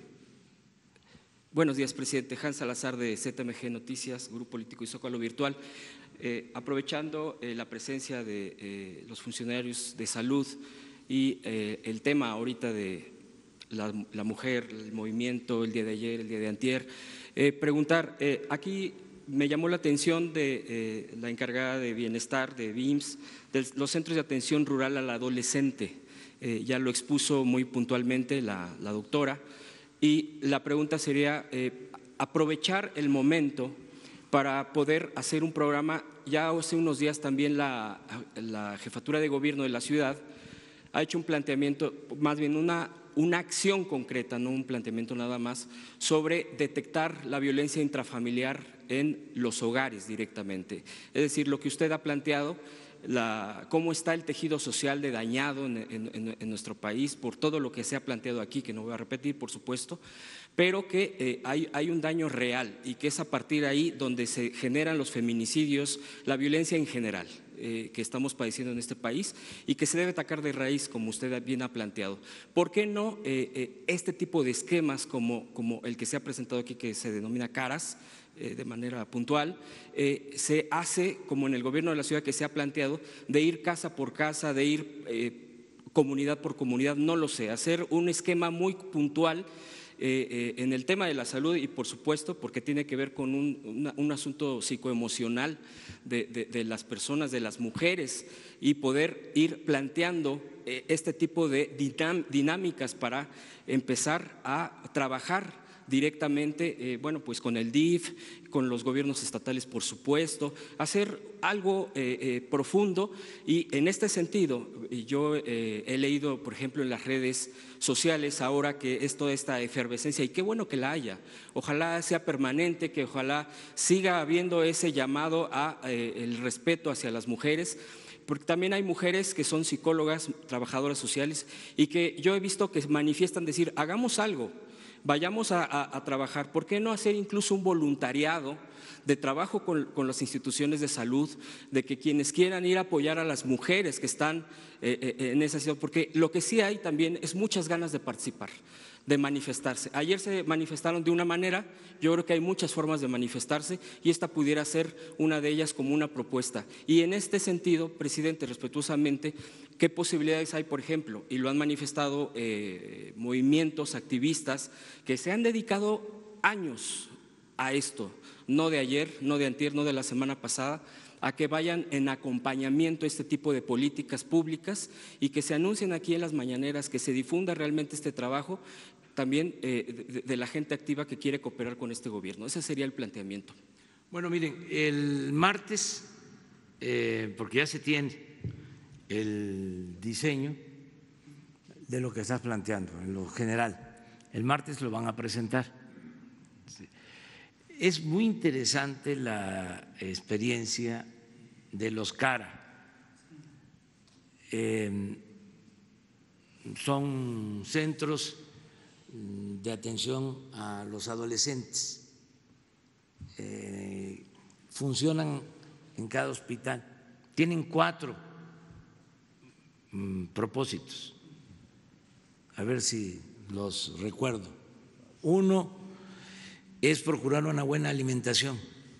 Buenos días, presidente. Hans Salazar de ZMG Noticias, Grupo Político y Zócalo Virtual. Aprovechando la presencia de los funcionarios de salud y el tema ahorita de la mujer, el movimiento, el día de ayer, el día de antier, preguntar, aquí me llamó la atención de la encargada de bienestar de BIMSS, de los centros de atención rural al adolescente. Ya lo expuso muy puntualmente la doctora, y la pregunta sería aprovechar el momento para poder hacer un programa. Ya hace unos días también la Jefatura de Gobierno de la ciudad ha hecho un planteamiento, más bien una acción concreta, no un planteamiento nada más, sobre detectar la violencia intrafamiliar en los hogares directamente. Es decir, lo que usted ha planteado, cómo está el tejido social de dañado en nuestro país por todo lo que se ha planteado aquí, que no voy a repetir, por supuesto, pero que hay un daño real y que es a partir de ahí donde se generan los feminicidios, la violencia en general que estamos padeciendo en este país y que se debe atacar de raíz, como usted bien ha planteado. ¿Por qué no este tipo de esquemas como el que se ha presentado aquí, que se denomina CARAS, de manera puntual, se hace como en el gobierno de la ciudad que se ha planteado, de ir casa por casa, de ir comunidad por comunidad, no lo sé, hacer un esquema muy puntual en el tema de la salud y por supuesto porque tiene que ver con un asunto psicoemocional de las personas, de las mujeres, y poder ir planteando este tipo de dinámicas para empezar a trabajar directamente, bueno, pues con el DIF, con los gobiernos estatales, por supuesto, hacer algo profundo. Y en este sentido, yo he leído, por ejemplo, en las redes sociales ahora que es toda esta efervescencia, y qué bueno que la haya, ojalá sea permanente, que ojalá siga habiendo ese llamado a el respeto hacia las mujeres, porque también hay mujeres que son psicólogas, trabajadoras sociales, y que yo he visto que manifiestan decir, hagamos algo, vayamos a trabajar. ¿Por qué no hacer incluso un voluntariado de trabajo con las instituciones de salud, de que quienes quieran ir a apoyar a las mujeres que están en esa situación? Porque lo que sí hay también es muchas ganas de participar, de manifestarse. Ayer se manifestaron de una manera, yo creo que hay muchas formas de manifestarse y esta pudiera ser una de ellas como una propuesta. Y en este sentido, presidente, respetuosamente, ¿qué posibilidades hay, por ejemplo? Y lo han manifestado movimientos, activistas que se han dedicado años a esto, no de ayer, no de antier, no de la semana pasada, a que vayan en acompañamiento a este tipo de políticas públicas y que se anuncien aquí en las mañaneras, que se difunda realmente este trabajo también de la gente activa que quiere cooperar con este gobierno. Ese sería el planteamiento. Bueno, miren, el martes, porque ya se tiene el diseño de lo que estás planteando en lo general, el martes lo van a presentar. Es muy interesante la experiencia de los CARA. Son centros de atención a los adolescentes. Funcionan en cada hospital. Tienen 4 propósitos. A ver si los recuerdo. 1 es procurar una buena alimentación,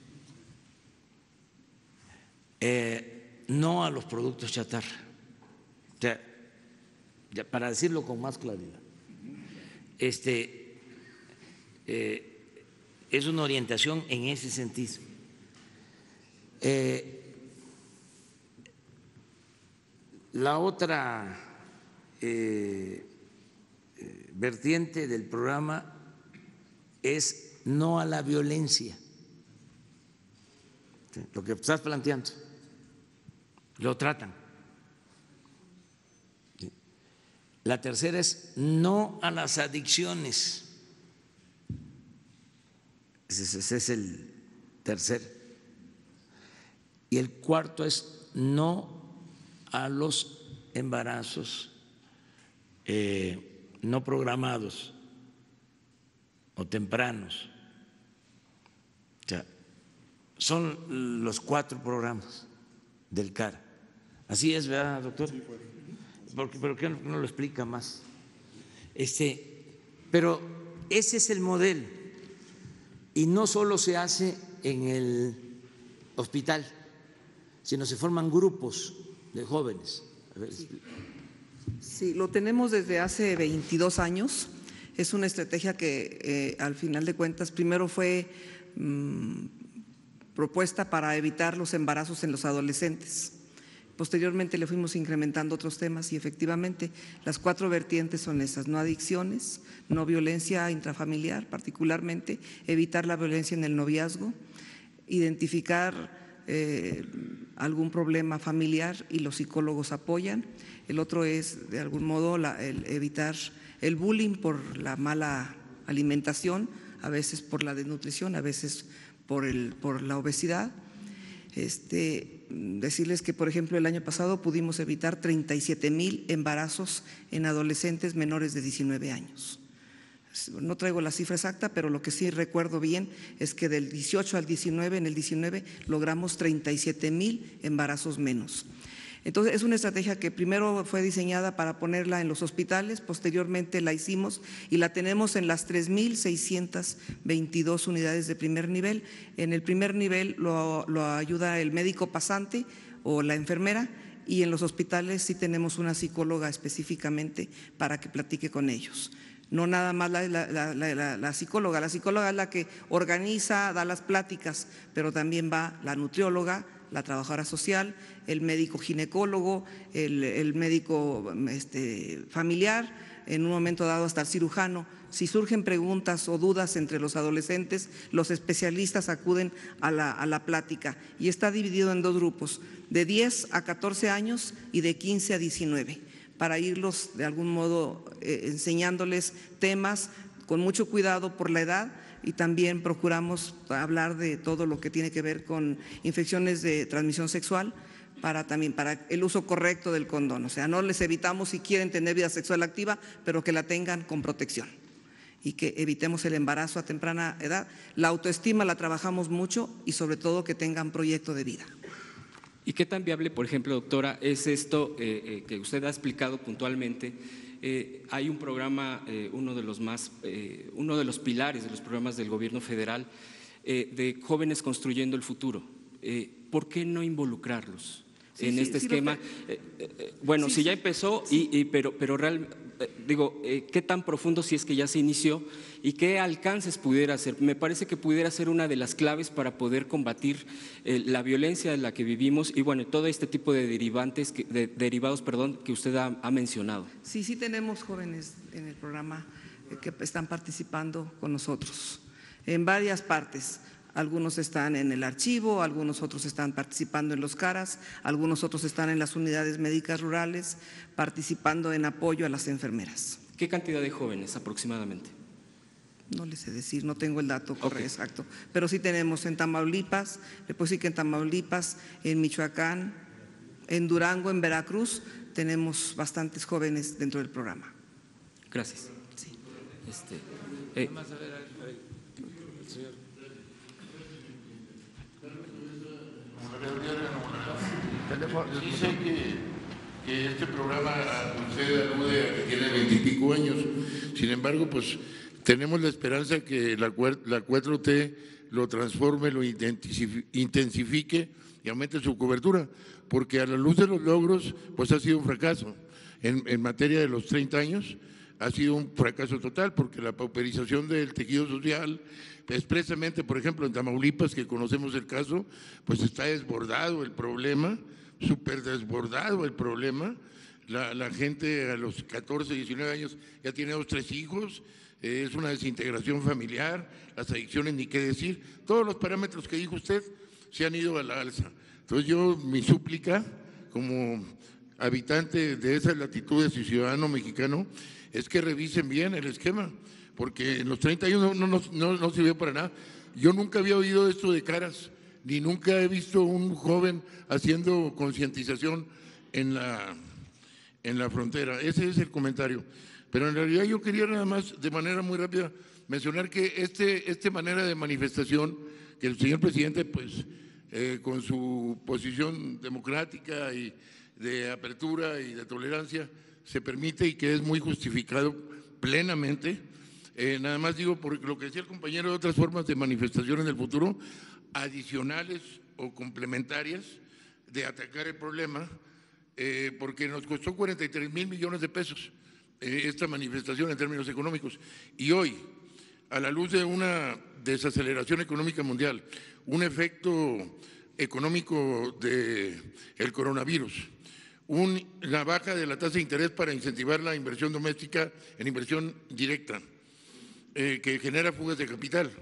no a los productos chatarra, o sea, para decirlo con más claridad. es una orientación en ese sentido. La otra vertiente del programa es no a la violencia. Lo que estás planteando, lo tratan. La tercera es no a las adicciones. Ese es el tercero. Y el cuarto es no a los embarazos no programados o tempranos. O sea, son los 4 programas del CARA. Así es, ¿verdad, doctor? Sí, fue. ¿Por qué no lo explica más? Pero ese es el modelo y no solo se hace en el hospital, sino se forman grupos de jóvenes. A ver, sí, lo tenemos desde hace 22 años. Es una estrategia que al final de cuentas primero fue propuesta para evitar los embarazos en los adolescentes. Posteriormente le fuimos incrementando otros temas y efectivamente las 4 vertientes son esas: no adicciones, no violencia intrafamiliar, particularmente evitar la violencia en el noviazgo, identificar algún problema familiar y los psicólogos apoyan. El otro es, de algún modo, el evitar el bullying por la mala alimentación, a veces por la desnutrición, a veces por la obesidad. Decirles que, por ejemplo, el año pasado pudimos evitar 37,000 embarazos en adolescentes menores de 19 años. No traigo la cifra exacta, pero lo que sí recuerdo bien es que del 18 al 19, en el 19 logramos 37,000 embarazos menos. Entonces, es una estrategia que primero fue diseñada para ponerla en los hospitales, posteriormente la hicimos y la tenemos en las 3,622 unidades de primer nivel. En el primer nivel lo ayuda el médico pasante o la enfermera, y en los hospitales sí tenemos una psicóloga específicamente para que platique con ellos. No nada más la psicóloga es la que organiza, da las pláticas, pero también va la nutrióloga, la trabajadora social, el médico ginecólogo, el médico familiar, en un momento dado hasta el cirujano. Si surgen preguntas o dudas entre los adolescentes, los especialistas acuden a la plática y está dividido en 2 grupos, de 10 a 14 años y de 15 a 19, para irlos de algún modo enseñándoles temas con mucho cuidado por la edad. Y también procuramos hablar de todo lo que tiene que ver con infecciones de transmisión sexual, para el uso correcto del condón. O sea, no les evitamos si quieren tener vida sexual activa, pero que la tengan con protección y que evitemos el embarazo a temprana edad. La autoestima la trabajamos mucho y sobre todo que tengan proyecto de vida. ¿Y qué tan viable, por ejemplo, doctora, es esto que usted ha explicado puntualmente? Hay un programa, uno de los pilares de los programas del gobierno federal, de jóvenes construyendo el futuro. ¿Por qué no involucrarlos en este esquema? Bueno, sí, ya empezó, pero realmente, ¿qué tan profundo si es que ya se inició y qué alcances pudiera hacer? Me parece que pudiera ser una de las claves para poder combatir la violencia en la que vivimos y bueno, todo este tipo de derivados que usted ha mencionado. Sí, tenemos jóvenes en el programa que están participando con nosotros en varias partes. Algunos están en el archivo, algunos otros están participando en los CARAS, algunos otros están en las unidades médicas rurales participando en apoyo a las enfermeras. ¿Qué cantidad de jóvenes aproximadamente? No les sé decir, no tengo el dato exacto, pero sí tenemos en Tamaulipas, le puedo decir que en Tamaulipas, en Michoacán, en Durango, en Veracruz, tenemos bastantes jóvenes dentro del programa. Gracias. Sí. Dice que este programa usted alude a que tiene 20 y pico años, sin embargo, pues tenemos la esperanza que la 4T lo transforme, lo intensifique y aumente su cobertura, porque a la luz de los logros, pues ha sido un fracaso. En materia de los 30 años, ha sido un fracaso total, porque la pauperización del tejido social, expresamente, por ejemplo, en Tamaulipas, que conocemos el caso, pues está desbordado el problema, súper desbordado el problema. La gente a los 14, 19 años ya tiene 2, 3 hijos, es una desintegración familiar, las adicciones ni qué decir, todos los parámetros que dijo usted se han ido a la alza. Entonces yo, mi súplica como habitante de esas latitudes y ciudadano mexicano es que revisen bien el esquema, porque en los 30 años no sirvió para nada. Yo nunca había oído esto de Caras, ni nunca he visto un joven haciendo concientización en la frontera. Ese es el comentario. Pero en realidad yo quería nada más, de manera muy rápida, mencionar que esta manera de manifestación, que el señor presidente, pues, con su posición democrática y de apertura y de tolerancia, se permite y que es muy justificado plenamente. Nada más digo, por lo que decía el compañero, de otras formas de manifestación en el futuro, adicionales o complementarias de atacar el problema, porque nos costó 43,000 millones de pesos esta manifestación en términos económicos. Y hoy, a la luz de una desaceleración económica mundial, un efecto económico del coronavirus, una baja de la tasa de interés para incentivar la inversión doméstica en inversión directa, que genera fugas de capital.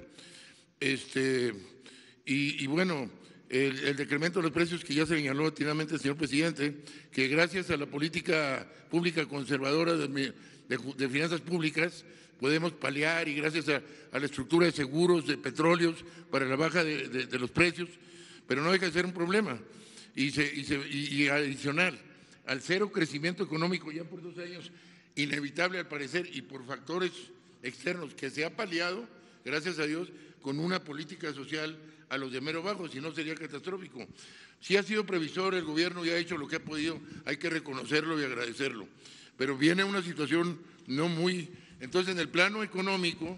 Y bueno, el decremento de los precios que ya señaló atinadamente el señor presidente, que gracias a la política pública conservadora de finanzas públicas podemos paliar, y gracias a la estructura de seguros de petróleos para la baja de los precios, pero no deja de ser un problema. Y adicional, al cero crecimiento económico ya por 2 años, inevitable al parecer, y por factores externos que se ha paliado, gracias a Dios, con una política social a los de mero bajo, si no sería catastrófico. Sí ha sido previsor el gobierno y ha hecho lo que ha podido, hay que reconocerlo y agradecerlo, pero viene una situación no muy… Entonces, en el plano económico,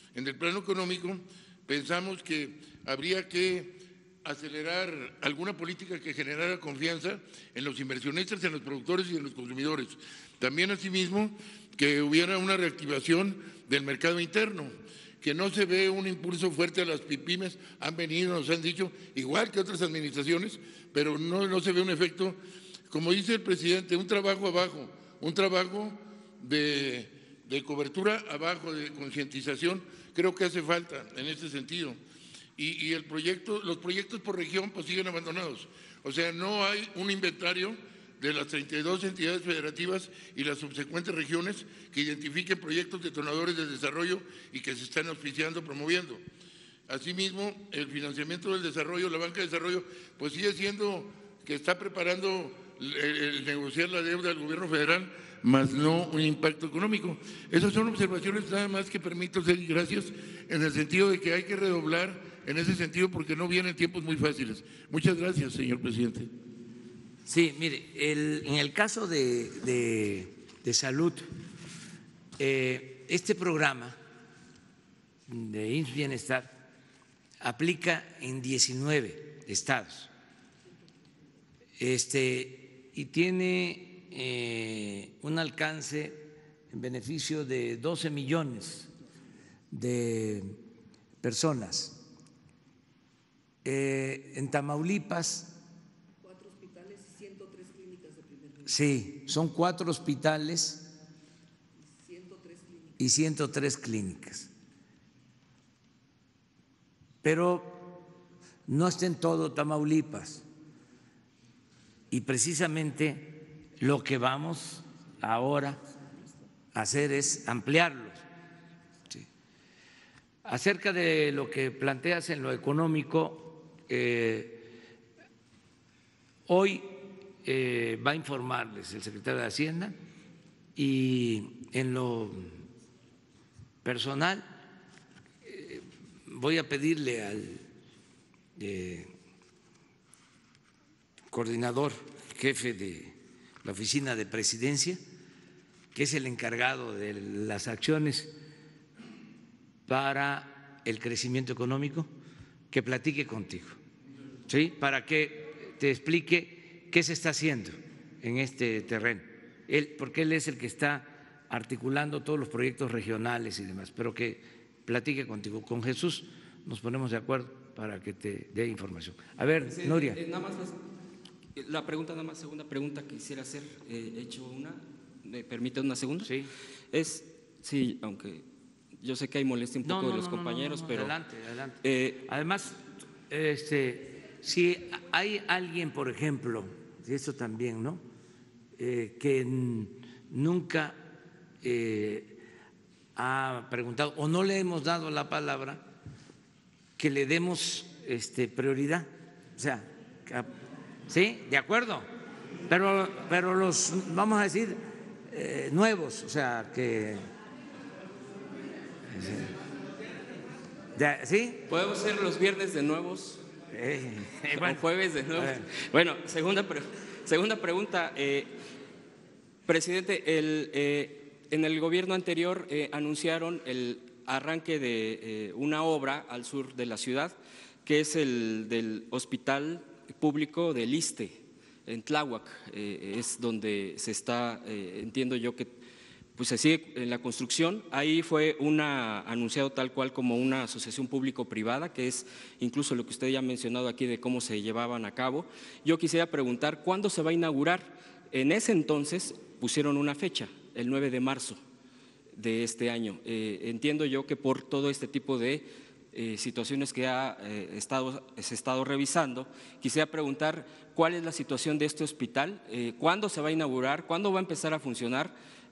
pensamos que habría que acelerar alguna política que generara confianza en los inversionistas, en los productores y en los consumidores. También, asimismo, que hubiera una reactivación del mercado interno, que no se ve un impulso fuerte a las pymes, han venido, nos han dicho, igual que otras administraciones, pero no se ve un efecto, como dice el presidente, un trabajo abajo, un trabajo de cobertura abajo, de concientización, creo que hace falta en este sentido. Y los proyectos por región pues siguen abandonados, o sea, no hay un inventario de las 32 entidades federativas y las subsecuentes regiones que identifiquen proyectos detonadores de desarrollo y que se están auspiciando, promoviendo. Asimismo, el financiamiento del desarrollo, la banca de desarrollo, pues sigue siendo que está preparando el negociar la deuda del gobierno federal, más no un impacto económico. Esas son observaciones nada más que permito hacer, y gracias, en el sentido de que hay que redoblar en ese sentido porque no vienen tiempos muy fáciles. Muchas gracias, señor presidente. Sí, mire, en el caso de salud, este programa de IMSS Bienestar aplica en 19 estados y tiene un alcance en beneficio de 12 millones de personas. En Tamaulipas… Sí, son 4 hospitales y 103 clínicas. Pero no está en todo Tamaulipas. Y precisamente lo que vamos ahora a hacer es ampliarlo. Sí. Acerca de lo que planteas en lo económico, hoy va a informarles el secretario de Hacienda, y en lo personal voy a pedirle al coordinador jefe de la oficina de presidencia, que es el encargado de las acciones para el crecimiento económico, que platique contigo, ¿sí? Para que te explique qué se está haciendo en este terreno, porque él es el que está articulando todos los proyectos regionales y demás, pero que platique contigo. Con Jesús nos ponemos de acuerdo para que te dé información. A ver, Nuria. Nada más la pregunta, nada más, segunda pregunta que quisiera hacer, he hecho una, ¿me permite una segunda? Sí. Sí, aunque yo sé que hay molestia un poco de los compañeros, pero… Adelante, adelante. Además, si hay alguien, por ejemplo, y eso también, ¿no?, que nunca ha preguntado o no le hemos dado la palabra, que le demos prioridad. O sea, sí, de acuerdo, pero los, vamos a decir, nuevos, o sea, que… ¿Sí? ¿Podemos ser los viernes de nuevos? Bueno, o jueves de nuevos. Bueno, segunda pregunta. Presidente, en el gobierno anterior anunciaron el arranque de una obra al sur de la ciudad, que es el del Hospital Público del ISSSTE, en Tláhuac. Es donde se está, entiendo yo que pues se sigue en la construcción. Ahí fue anunciado tal cual como una asociación público-privada, que es incluso lo que usted ya ha mencionado aquí de cómo se llevaban a cabo. Yo quisiera preguntar, ¿cuándo se va a inaugurar? En ese entonces pusieron una fecha, el 9 de marzo de este año. Entiendo yo que por todo este tipo de situaciones que se ha estado revisando, quisiera preguntar cuál es la situación de este hospital, cuándo se va a inaugurar, cuándo va a empezar a funcionar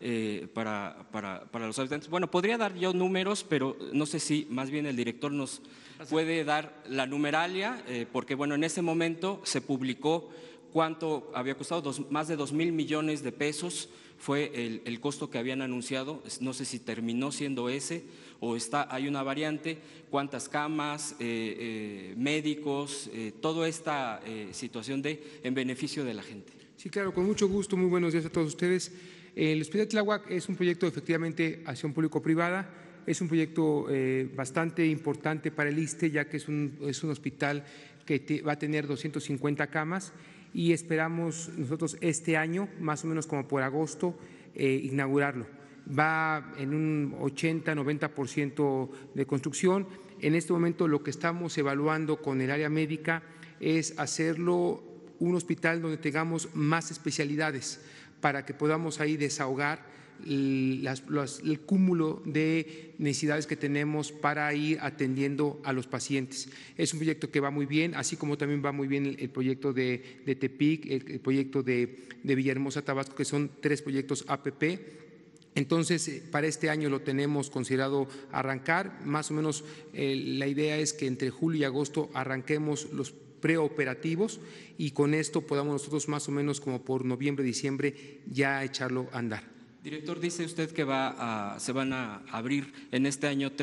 para los habitantes. Bueno, podría dar yo números, pero no sé si más bien el director nos puede dar la numeralia, porque bueno, en ese momento se publicó cuánto había costado, más de 2,000 millones de pesos fue el costo que habían anunciado. No sé si terminó siendo ese o hay una variante, cuántas camas, médicos, toda esta situación en beneficio de la gente. Sí, claro, con mucho gusto, muy buenos días a todos ustedes. El Hospital Tláhuac es un proyecto efectivamente acción público-privada, es un proyecto bastante importante para el ISSSTE, ya que es un hospital que va a tener 250 camas y esperamos nosotros este año, más o menos como por agosto, inaugurarlo. Va en un 80-90% de construcción. En este momento lo que estamos evaluando con el área médica es hacerlo un hospital donde tengamos más especialidades para que podamos ahí desahogar el cúmulo de necesidades que tenemos para ir atendiendo a los pacientes. Es un proyecto que va muy bien, así como también va muy bien el proyecto de Tepic, el proyecto de Villahermosa, Tabasco, que son 3 proyectos APP. Entonces, para este año lo tenemos considerado arrancar. Más o menos la idea es que entre julio y agosto arranquemos los preoperativos y con esto podamos nosotros más o menos como por noviembre, diciembre ya echarlo a andar. Director, dice usted que se van a abrir en este año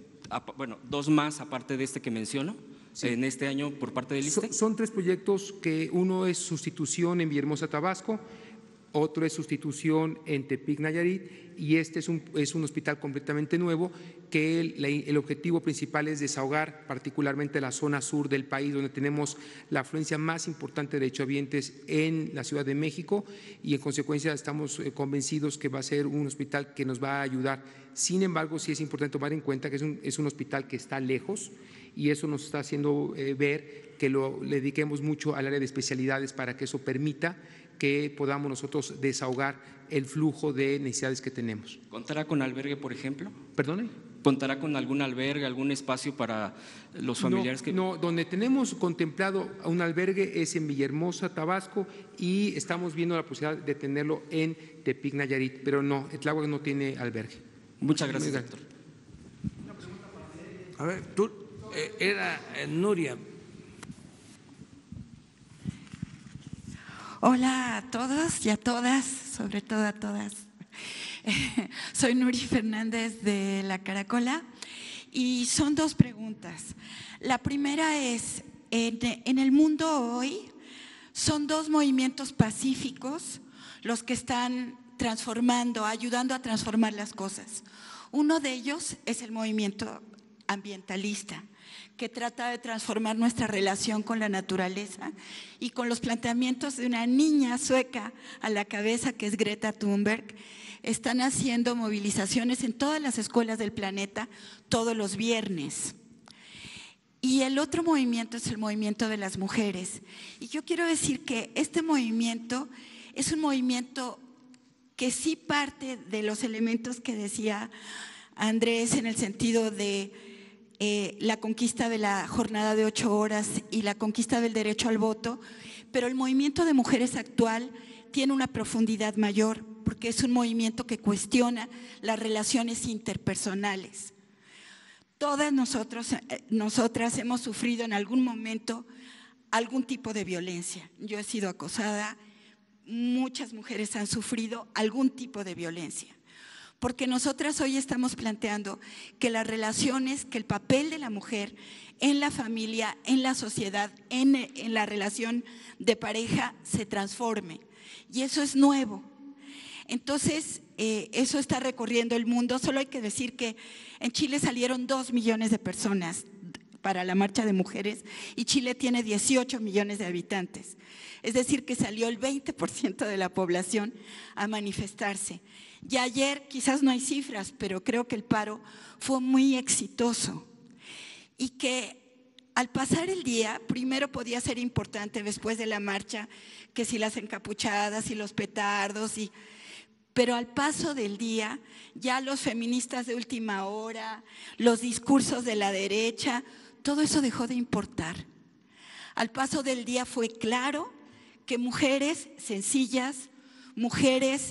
2 más aparte de este que menciono, sí, en este año por parte del ISSSTE. Son 3 proyectos, que uno es sustitución en Villahermosa, Tabasco, otro es sustitución en Tepic, Nayarit, y este es un hospital completamente nuevo que el objetivo principal es desahogar particularmente la zona sur del país, donde tenemos la afluencia más importante de derechohabientes en la Ciudad de México, y en consecuencia estamos convencidos que va a ser un hospital que nos va a ayudar. Sin embargo, sí es importante tomar en cuenta que es un hospital que está lejos, y eso nos está haciendo ver que le dediquemos mucho al área de especialidades para que eso permita que podamos nosotros desahogar el flujo de necesidades que tenemos. ¿Contará con albergue, por ejemplo? ¿Perdone? ¿Contará con algún albergue, algún espacio para los familiares? No, donde tenemos contemplado un albergue es en Villahermosa, Tabasco, y estamos viendo la posibilidad de tenerlo en Tepic, Nayarit, pero no, Tláhuac no tiene albergue. Muchas gracias, doctor. A ver, tú, era Nuria. Hola a todos y a todas, sobre todo a todas. Soy Nuri Fernández de La Caracola y son 2 preguntas. La primera es, en el mundo hoy son 2 movimientos pacíficos los que están ayudando a transformar las cosas. Uno de ellos es el movimiento ambientalista, que trata de transformar nuestra relación con la naturaleza y con los planteamientos de una niña sueca a la cabeza, que es Greta Thunberg. Están haciendo movilizaciones en todas las escuelas del planeta todos los viernes. Y el otro movimiento es el movimiento de las mujeres. Y yo quiero decir que este movimiento es un movimiento que sí parte de los elementos que decía Andrés, en el sentido de la conquista de la jornada de 8 horas y la conquista del derecho al voto, pero el movimiento de mujeres actual tiene una profundidad mayor, porque es un movimiento que cuestiona las relaciones interpersonales. Todas nosotras hemos sufrido en algún momento algún tipo de violencia. Yo he sido acosada, muchas mujeres han sufrido algún tipo de violencia, porque nosotras hoy estamos planteando que las relaciones, que el papel de la mujer en la familia, en la sociedad, en la relación de pareja se transforme, y eso es nuevo. Entonces, eso está recorriendo el mundo. Solo hay que decir que en Chile salieron 2 millones de personas para la marcha de mujeres y Chile tiene 18 millones de habitantes. Es decir, que salió el 20% de la población a manifestarse. Y ayer, quizás no hay cifras, pero creo que el paro fue muy exitoso. Y que al pasar el día, primero podía ser importante después de la marcha, que si las encapuchadas y los petardos, pero al paso del día, ya los feministas de última hora, los discursos de la derecha, todo eso dejó de importar. Al paso del día fue claro que mujeres sencillas, mujeres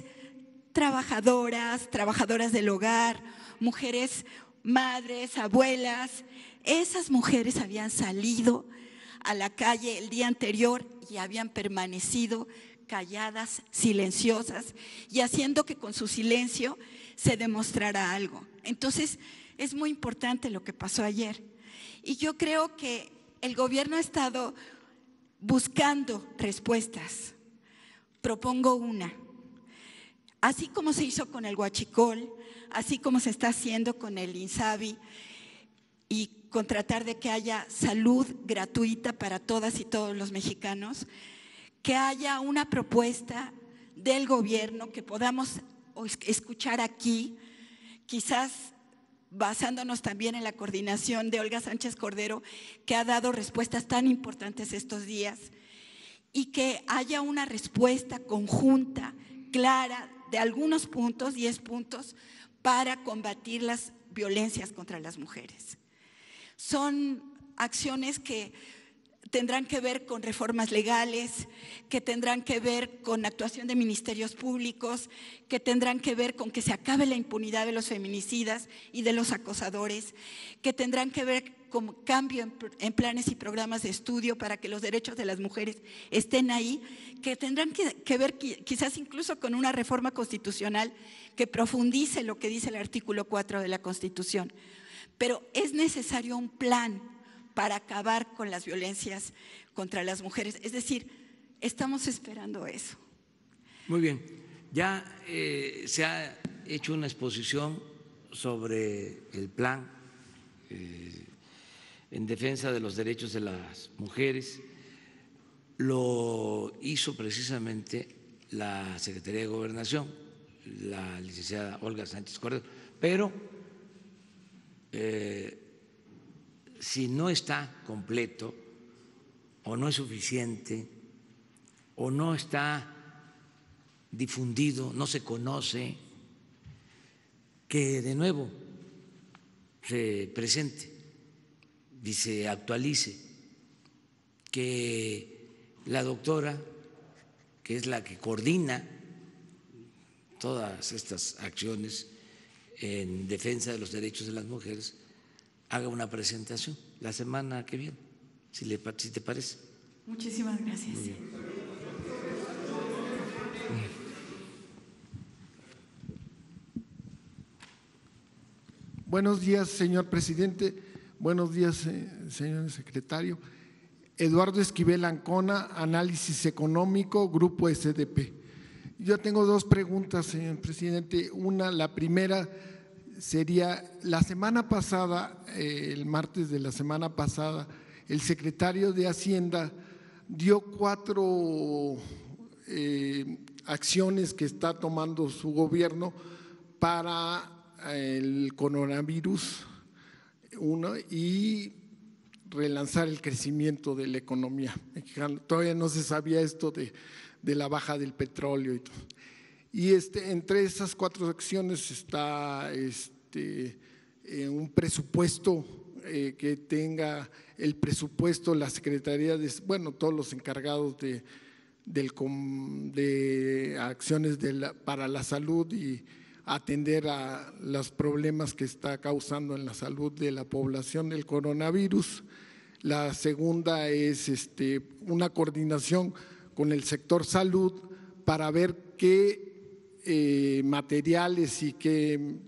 trabajadoras del hogar, mujeres madres, abuelas, esas mujeres habían salido a la calle el día anterior y habían permanecido calladas, silenciosas, y haciendo que con su silencio se demostrara algo. Entonces, es muy importante lo que pasó ayer. Y yo creo que el gobierno ha estado buscando respuestas. Propongo una. Así como se hizo con el huachicol, así como se está haciendo con el INSABI, y con tratar de que haya salud gratuita para todas y todos los mexicanos, que haya una propuesta del gobierno que podamos escuchar aquí, quizás basándonos también en la coordinación de Olga Sánchez Cordero, que ha dado respuestas tan importantes estos días, y que haya una respuesta conjunta, clara, de algunos puntos, 10 puntos, para combatir las violencias contra las mujeres. Son acciones que tendrán que ver con reformas legales, que tendrán que ver con actuación de ministerios públicos, que tendrán que ver con que se acabe la impunidad de los feminicidas y de los acosadores, que tendrán que ver con cambio en planes y programas de estudio para que los derechos de las mujeres estén ahí, que tendrán que ver quizás incluso con una reforma constitucional que profundice lo que dice el artículo 4 de la Constitución. Pero es necesario un plan para acabar con las violencias contra las mujeres. Es decir, estamos esperando eso. Muy bien. Ya se ha hecho una exposición sobre el plan en defensa de los derechos de las mujeres. Lo hizo precisamente la Secretaría de Gobernación, la licenciada Olga Sánchez Cordero, pero si no está completo o no es suficiente o no está difundido, no se conoce, que de nuevo se presente y se actualice, que la doctora, que es la que coordina todas estas acciones en defensa de los derechos de las mujeres, haga una presentación la semana que viene, si te parece. Muchísimas gracias. Buenos días, señor presidente. Buenos días, señor secretario. Eduardo Esquivel Ancona, Análisis Económico, Grupo SDP. Yo tengo 2 preguntas, señor presidente. Una, la primera, sería, la semana pasada, el martes de la semana pasada, el secretario de Hacienda dio 4 acciones que está tomando su gobierno para el coronavirus, y relanzar el crecimiento de la economía mexicana. Todavía no se sabía esto de la baja del petróleo y todo. Y entre esas 4 acciones está un presupuesto que tenga el presupuesto, la Secretaría de, bueno, todos los encargados de acciones para la salud y atender a los problemas que está causando en la salud de la población el coronavirus. La segunda es una coordinación con el sector salud para ver qué materiales y qué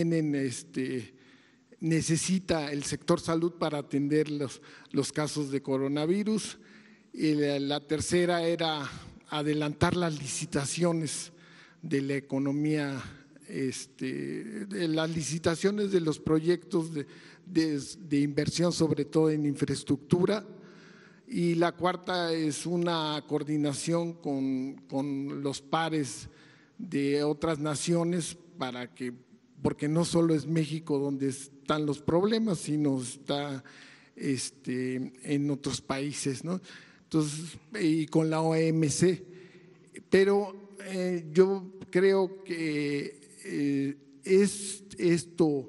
necesita el sector salud para atender los casos de coronavirus. Y la tercera era adelantar las licitaciones de la economía, de las licitaciones de los proyectos de inversión, sobre todo en infraestructura. Y la cuarta es una coordinación con los pares de otras naciones porque no solo es México donde están los problemas, sino está en otros países, ¿no? Entonces, y con la OMC. Pero yo creo que es esto,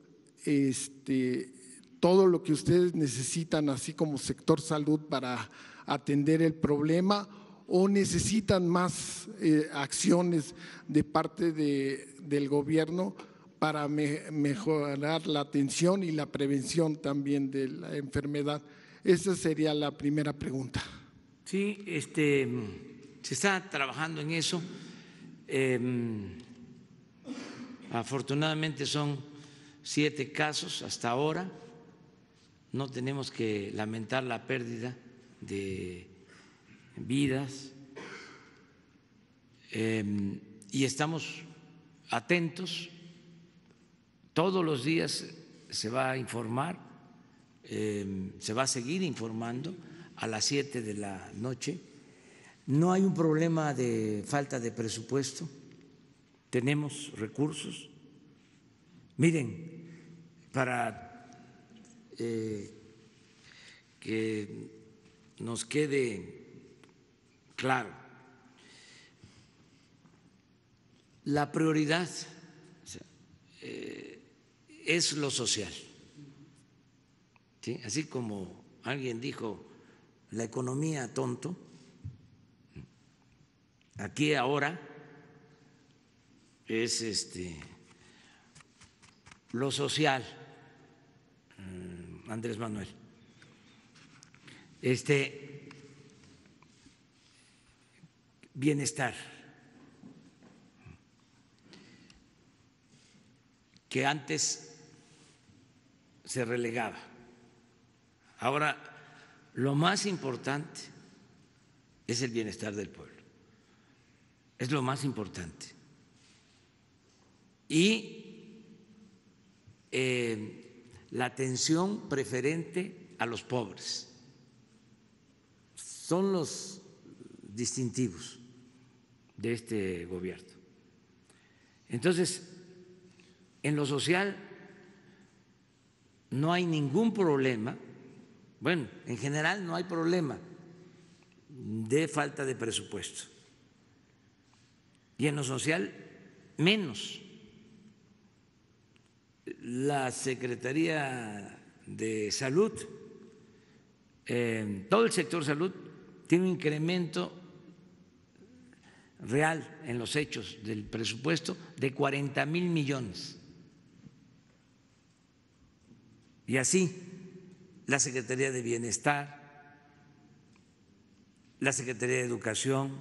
todo lo que ustedes necesitan, así como sector salud, para atender el problema, o necesitan más acciones de parte del gobierno para mejorar la atención y la prevención también de la enfermedad. Esa sería la primera pregunta. Sí, se está trabajando en eso. Afortunadamente son 7 casos hasta ahora. No tenemos que lamentar la pérdida de vidas, y estamos atentos. Todos los días se va a informar, se va a seguir informando a las 7 de la noche. No hay un problema de falta de presupuesto, tenemos recursos. Miren, para que nos quede claro, la prioridad es lo social, ¿sí? Así como alguien dijo la economía tonto, aquí ahora es lo social, Andrés Manuel. Bienestar, que antes se relegaba. Ahora lo más importante es el bienestar del pueblo, es lo más importante. Y la atención preferente a los pobres son los distintivos de este gobierno. Entonces, en lo social no hay ningún problema, bueno, en general no hay problema de falta de presupuesto, y en lo social menos. La Secretaría de Salud, todo el sector salud tiene un incremento real en los hechos del presupuesto de 40,000 millones. Y así la Secretaría de Bienestar, la Secretaría de Educación,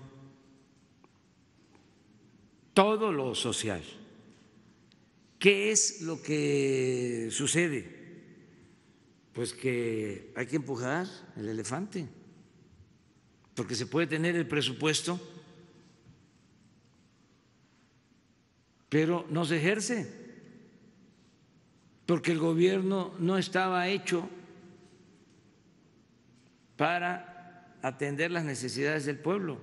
todo lo social. ¿Qué es lo que sucede? Pues que hay que empujar el elefante, porque se puede tener el presupuesto, pero no se ejerce. porque el gobierno no estaba hecho para atender las necesidades del pueblo,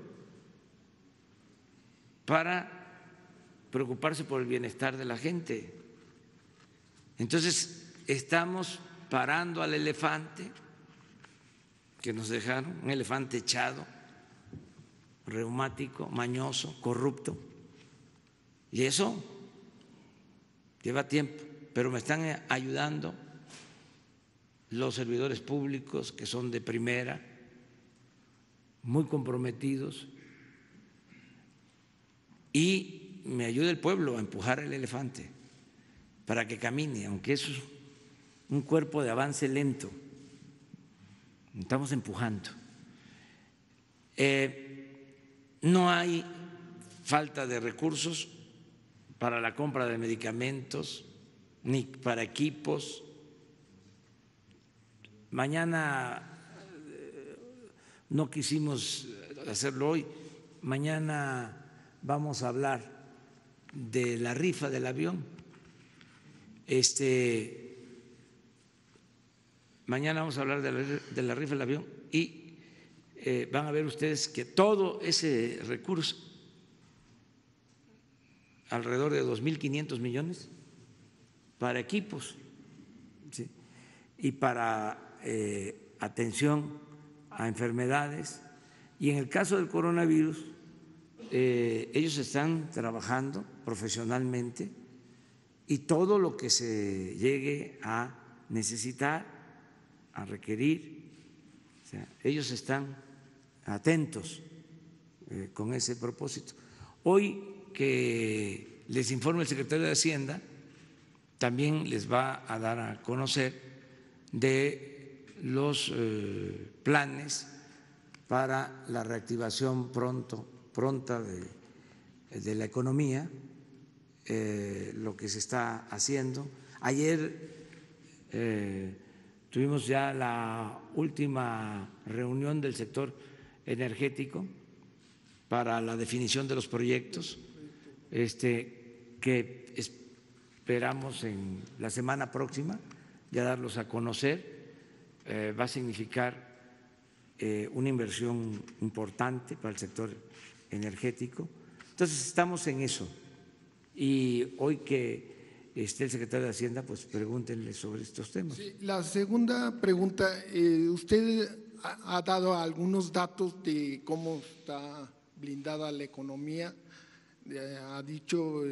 para preocuparse por el bienestar de la gente. Entonces, estamos parando al elefante que nos dejaron, un elefante echado, reumático, mañoso, corrupto, y eso lleva tiempo, pero me están ayudando los servidores públicos que son de primera, muy comprometidos, y me ayuda el pueblo a empujar el elefante para que camine, aunque es un cuerpo de avance lento, estamos empujando. No hay falta de recursos para la compra de medicamentos ni para equipos. Mañana no quisimos hacerlo hoy, mañana vamos a hablar de la rifa del avión. Mañana vamos a hablar de la rifa del avión y van a ver ustedes que todo ese recurso, alrededor de 2.500 millones, para equipos, ¿sí?, y para atención a enfermedades. Y en el caso del coronavirus, ellos están trabajando profesionalmente y todo lo que se llegue a necesitar, a requerir, o sea, ellos están atentos con ese propósito. Hoy que les informe el secretario de Hacienda, también les va a dar a conocer de los planes para la reactivación pronta de la economía, lo que se está haciendo. Ayer tuvimos ya la última reunión del sector energético para la definición de los proyectos, que esperamos en la semana próxima ya darlos a conocer. Va a significar una inversión importante para el sector energético. Entonces, estamos en eso. Y hoy que esté el secretario de Hacienda, pues pregúntenle sobre estos temas. Sí, la segunda pregunta, usted ha dado algunos datos de cómo está blindada la economía, ha dicho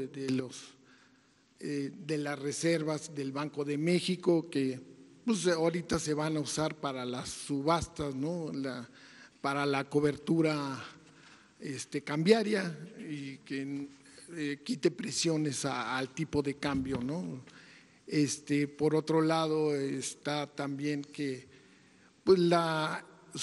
de las reservas del Banco de México que pues ahorita se van a usar para las subastas, ¿no?, para la cobertura cambiaria y que quite presiones al tipo de cambio, ¿no? Por otro lado está también que pues la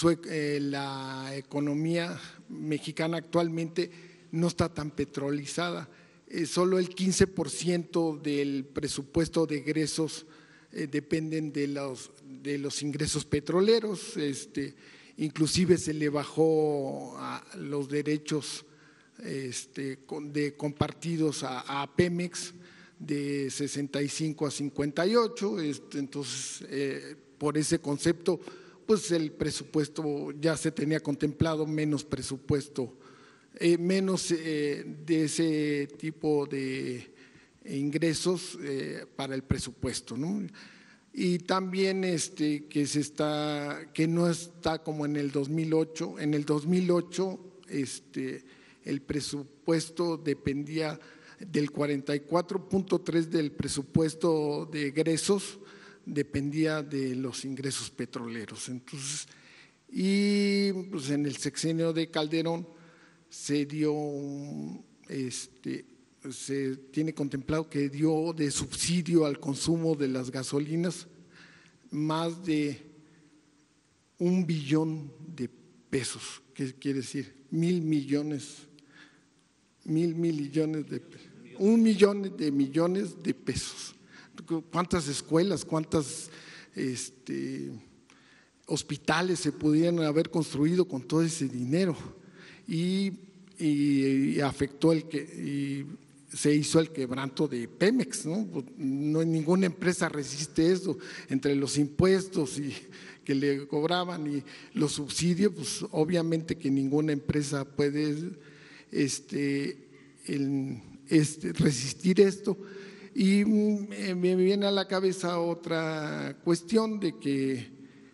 economía mexicana actualmente no está tan petrolizada, solo el 15% del presupuesto de egresos dependen de los ingresos petroleros, inclusive se le bajó a los derechos compartidos a Pemex de 65 a 58, entonces por ese concepto pues el presupuesto ya se tenía contemplado menos presupuesto, menos de ese tipo de ingresos para el presupuesto, ¿no? Y también que no está como en el 2008. En el 2008 el presupuesto dependía del 44.3 del presupuesto de egresos, dependía de los ingresos petroleros. Entonces, y pues en el sexenio de Calderón se dio se tiene contemplado que dio de subsidio al consumo de las gasolinas más de 1 billón de pesos, ¿qué quiere decir? 1.000 millones de pesos, 1 millón de millones de pesos. ¿Cuántas escuelas, cuántas hospitales se pudieran haber construido con todo ese dinero? Y afectó se hizo el quebranto de Pemex, ¿no? Pues no, ninguna empresa resiste eso, entre los impuestos y que le cobraban y los subsidios, pues obviamente que ninguna empresa puede resistir esto. Y me viene a la cabeza otra cuestión de que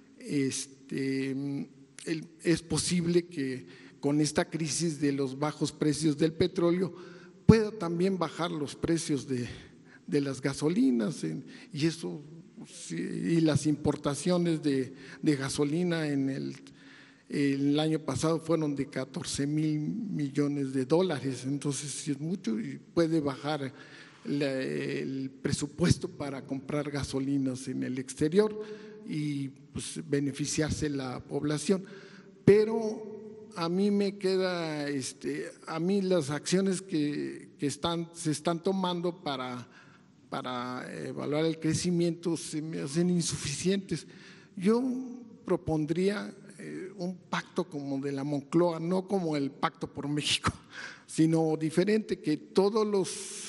es posible que con esta crisis de los bajos precios del petróleo pueda también bajar los precios de las gasolinas y eso y las importaciones de gasolina el año pasado fueron de 14,000 millones de dólares, entonces sí es mucho y puede bajar el presupuesto para comprar gasolinas en el exterior y pues beneficiarse la población. Pero a mí me queda, a mí las acciones que se están tomando para evaluar el crecimiento se me hacen insuficientes. Yo propondría un pacto como de la Moncloa, no como el Pacto por México, sino diferente, que todos los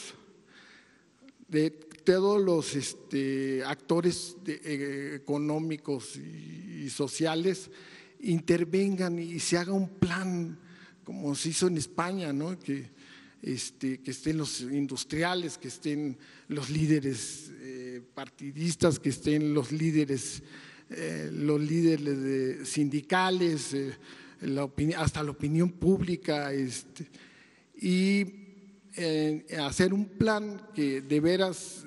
actores económicos y sociales intervengan y se haga un plan como se hizo en España, ¿no? Que estén los industriales, que estén los líderes partidistas, que estén los líderes sindicales, hasta la opinión pública, y hacer un plan que de veras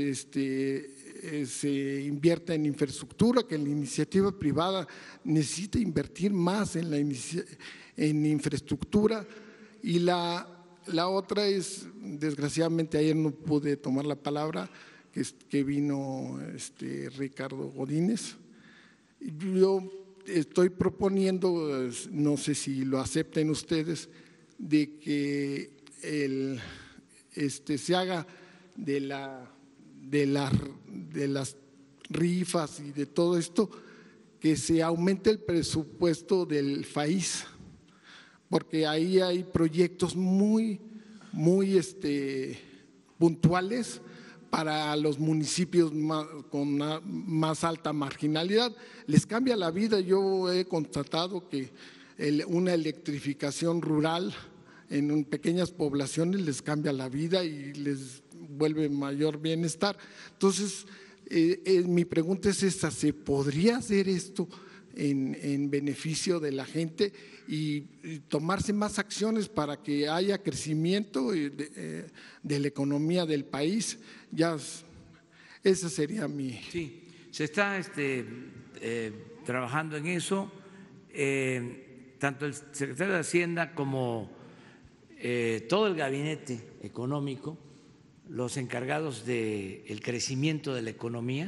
se invierta en infraestructura, que la iniciativa privada necesita invertir más en infraestructura. Y la otra es, desgraciadamente ayer no pude tomar la palabra, que vino Ricardo Godínez. Yo estoy proponiendo, no sé si lo acepten ustedes, de que se haga de las rifas y de todo esto, que se aumente el presupuesto del FAIS, porque ahí hay proyectos muy puntuales para los municipios con más alta marginalidad. Les cambia la vida. Yo he constatado que una electrificación rural en pequeñas poblaciones les cambia la vida y les vuelve mayor bienestar. Entonces, mi pregunta es esta: ¿se podría hacer esto en beneficio de la gente y tomarse más acciones para que haya crecimiento de la economía del país? Ya, esa sería mi… Sí, se está trabajando en eso, tanto el secretario de Hacienda como todo el gabinete económico, los encargados del crecimiento de la economía,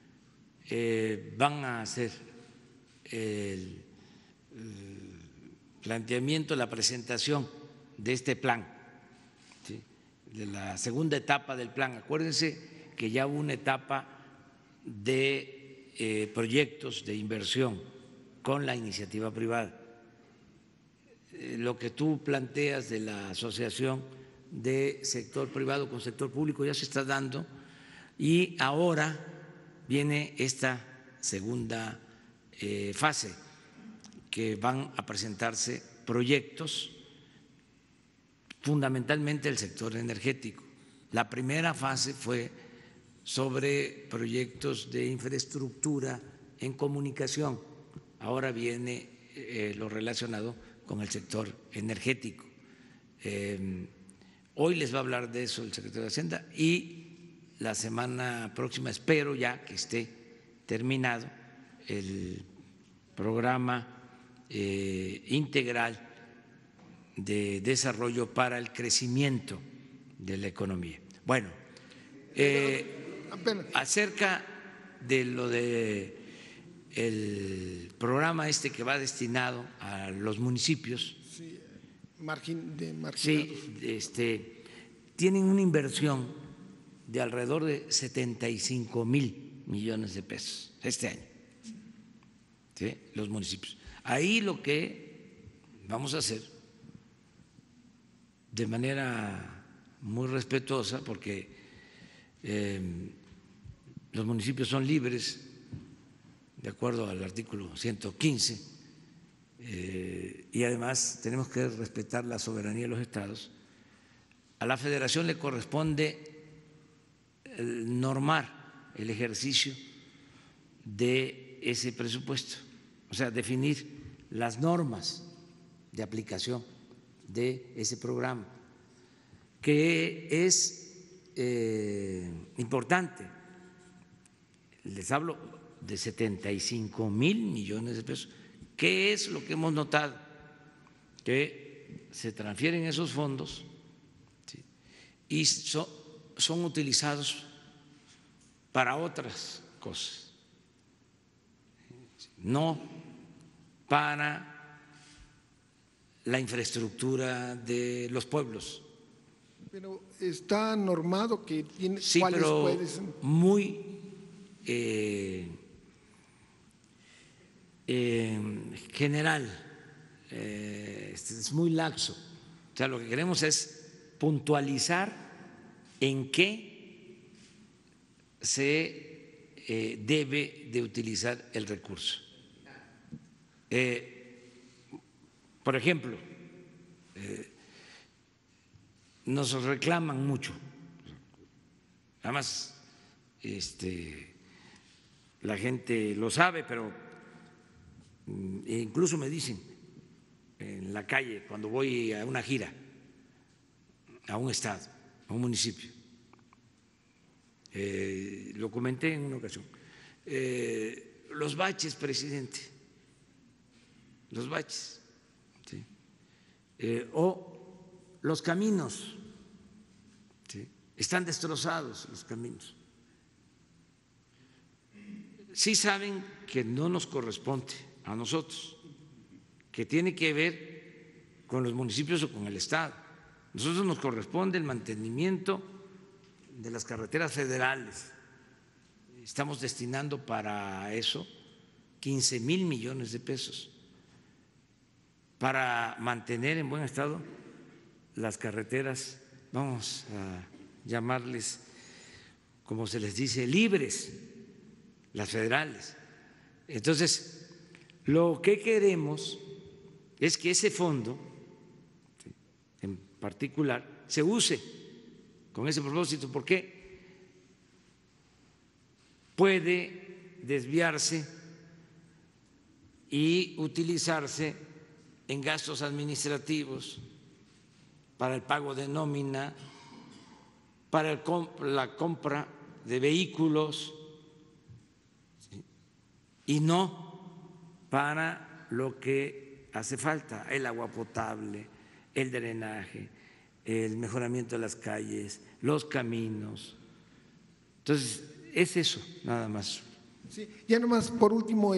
van a hacer el planteamiento, la presentación de este plan, ¿sí?, de la segunda etapa del plan. Acuérdense que ya hubo una etapa de proyectos de inversión con la iniciativa privada. Lo que tú planteas de la asociación de sector privado con sector público ya se está dando, y ahora viene esta segunda fase, que van a presentarse proyectos fundamentalmente del sector energético. La primera fase fue sobre proyectos de infraestructura en comunicación, ahora viene lo relacionado con el sector energético. Hoy les va a hablar de eso el secretario de Hacienda, y la semana próxima espero ya que esté terminado el programa integral de desarrollo para el crecimiento de la economía. Bueno, acerca de lo de el programa que va destinado a los municipios, sí, marginados. Sí, tienen una inversión de alrededor de 75,000 millones de pesos este año, ¿sí?, los municipios. Ahí lo que vamos a hacer de manera muy respetuosa porque los municipios son libres de acuerdo al artículo 115 y además tenemos que respetar la soberanía de los estados. A la Federación le corresponde normar el ejercicio de ese presupuesto, o sea, definir las normas de aplicación de ese programa, que es importante. Les hablo de 75,000 millones de pesos. ¿Qué es lo que hemos notado? Que se transfieren esos fondos, ¿sí?, y son utilizados para otras cosas, no para la infraestructura de los pueblos. Pero está normado que tiene sí, cuáles pero puedes… muy general, es muy laxo. O sea, lo que queremos es puntualizar en qué se debe de utilizar el recurso. Por ejemplo, nos reclaman mucho, además la gente lo sabe, pero incluso me dicen en la calle cuando voy a una gira, a un estado, a un municipio, lo comenté en una ocasión, los baches, presidente, los baches, ¿sí?, o los caminos, ¿sí?, están destrozados los caminos. Sí saben que no nos corresponde a nosotros, que tiene que ver con los municipios o con el Estado. Nosotros nos corresponde el mantenimiento de las carreteras federales. Estamos destinando para eso 15,000 millones de pesos para mantener en buen estado las carreteras, vamos a llamarles, como se les dice, libres, las federales. Entonces, lo que queremos es que ese fondo, en particular, se use con ese propósito, porque puede desviarse y utilizarse en gastos administrativos para el pago de nómina, para la compra de vehículos, ¿sí?, y no para lo que hace falta: el agua potable, el drenaje, el mejoramiento de las calles, los caminos. Entonces, es eso, nada más. Sí, ya nomás por último,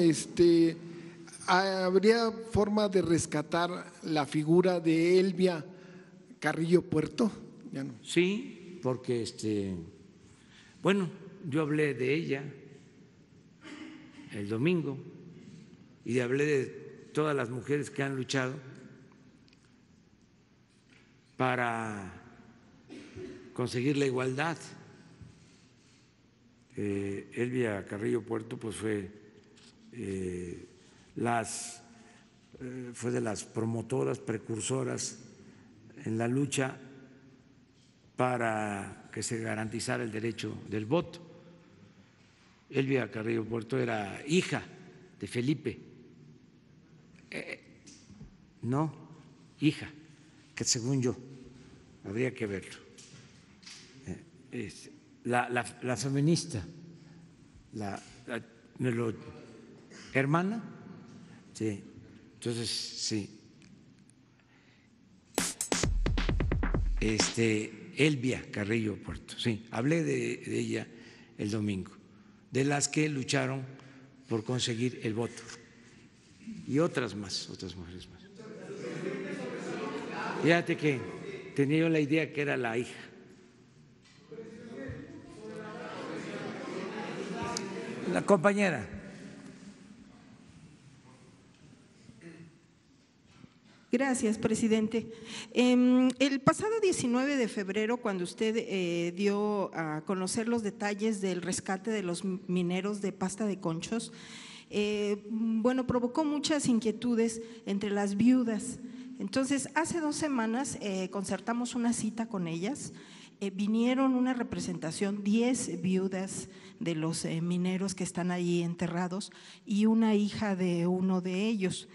¿habría forma de rescatar la figura de Elvia Carrillo Puerto? Ya no. Sí, porque bueno, yo hablé de ella el domingo y hablé de todas las mujeres que han luchado para conseguir la igualdad. Elvia Carrillo Puerto pues fue de las promotoras, precursoras en la lucha para que se garantizara el derecho del voto. Elvia Carrillo Puerto era hija de Felipe, no, hija, que según yo, habría que verlo, la feminista, hermana, sí, entonces sí. Elvia Carrillo Puerto, sí, hablé de ella el domingo, de las que lucharon por conseguir el voto y otras más, otras mujeres más. Fíjate que tenía yo la idea que era la hija. La compañera. Gracias, presidente. El pasado 19 de febrero, cuando usted dio a conocer los detalles del rescate de los mineros de Pasta de Conchos, bueno, provocó muchas inquietudes entre las viudas. Entonces, hace 2 semanas concertamos una cita con ellas. Vinieron una representación, 10 viudas de los mineros que están ahí enterrados y una hija de uno de ellos.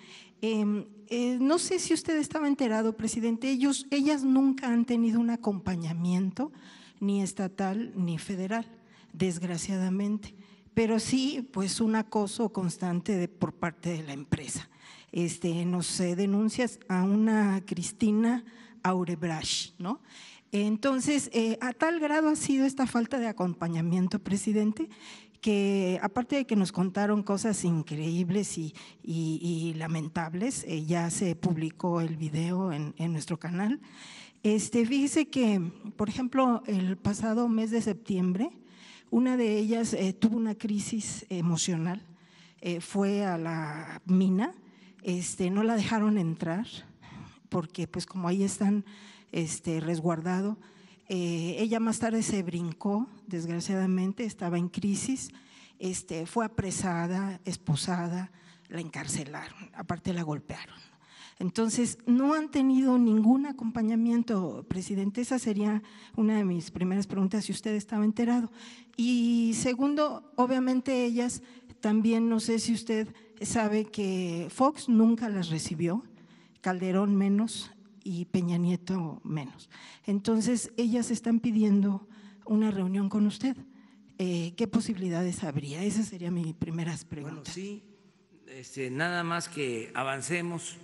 No sé si usted estaba enterado, presidente, ellas nunca han tenido un acompañamiento ni estatal ni federal, desgraciadamente, pero sí pues un acoso constante por parte de la empresa. Nos denuncias a una Cristina Aurebrash, ¿no? Entonces, a tal grado ha sido esta falta de acompañamiento, presidente, que aparte de que nos contaron cosas increíbles y lamentables, ya se publicó el video en nuestro canal. Fíjese que, por ejemplo, el pasado mes de septiembre, una de ellas tuvo una crisis emocional, fue a la mina, no la dejaron entrar porque pues como ahí están resguardado. Ella más tarde se brincó, desgraciadamente, estaba en crisis, fue apresada, esposada, la encarcelaron, aparte la golpearon. Entonces, no han tenido ningún acompañamiento, presidente. Esa sería una de mis primeras preguntas, si usted estaba enterado. Y segundo, obviamente ellas también, no sé si usted sabe que Fox nunca las recibió, Calderón menos y Peña Nieto menos. Entonces, ellas están pidiendo una reunión con usted. ¿Qué posibilidades habría? Esas serían mis primeras preguntas. Bueno, sí, nada más que avancemos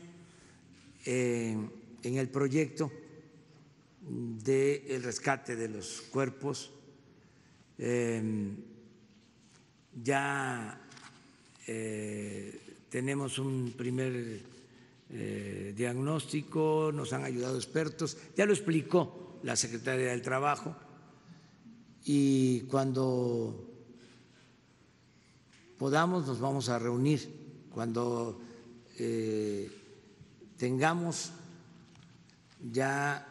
en el proyecto del rescate de los cuerpos. Ya tenemos un primer diagnóstico, nos han ayudado expertos, ya lo explicó la Secretaría del Trabajo, y cuando podamos nos vamos a reunir, cuando tengamos ya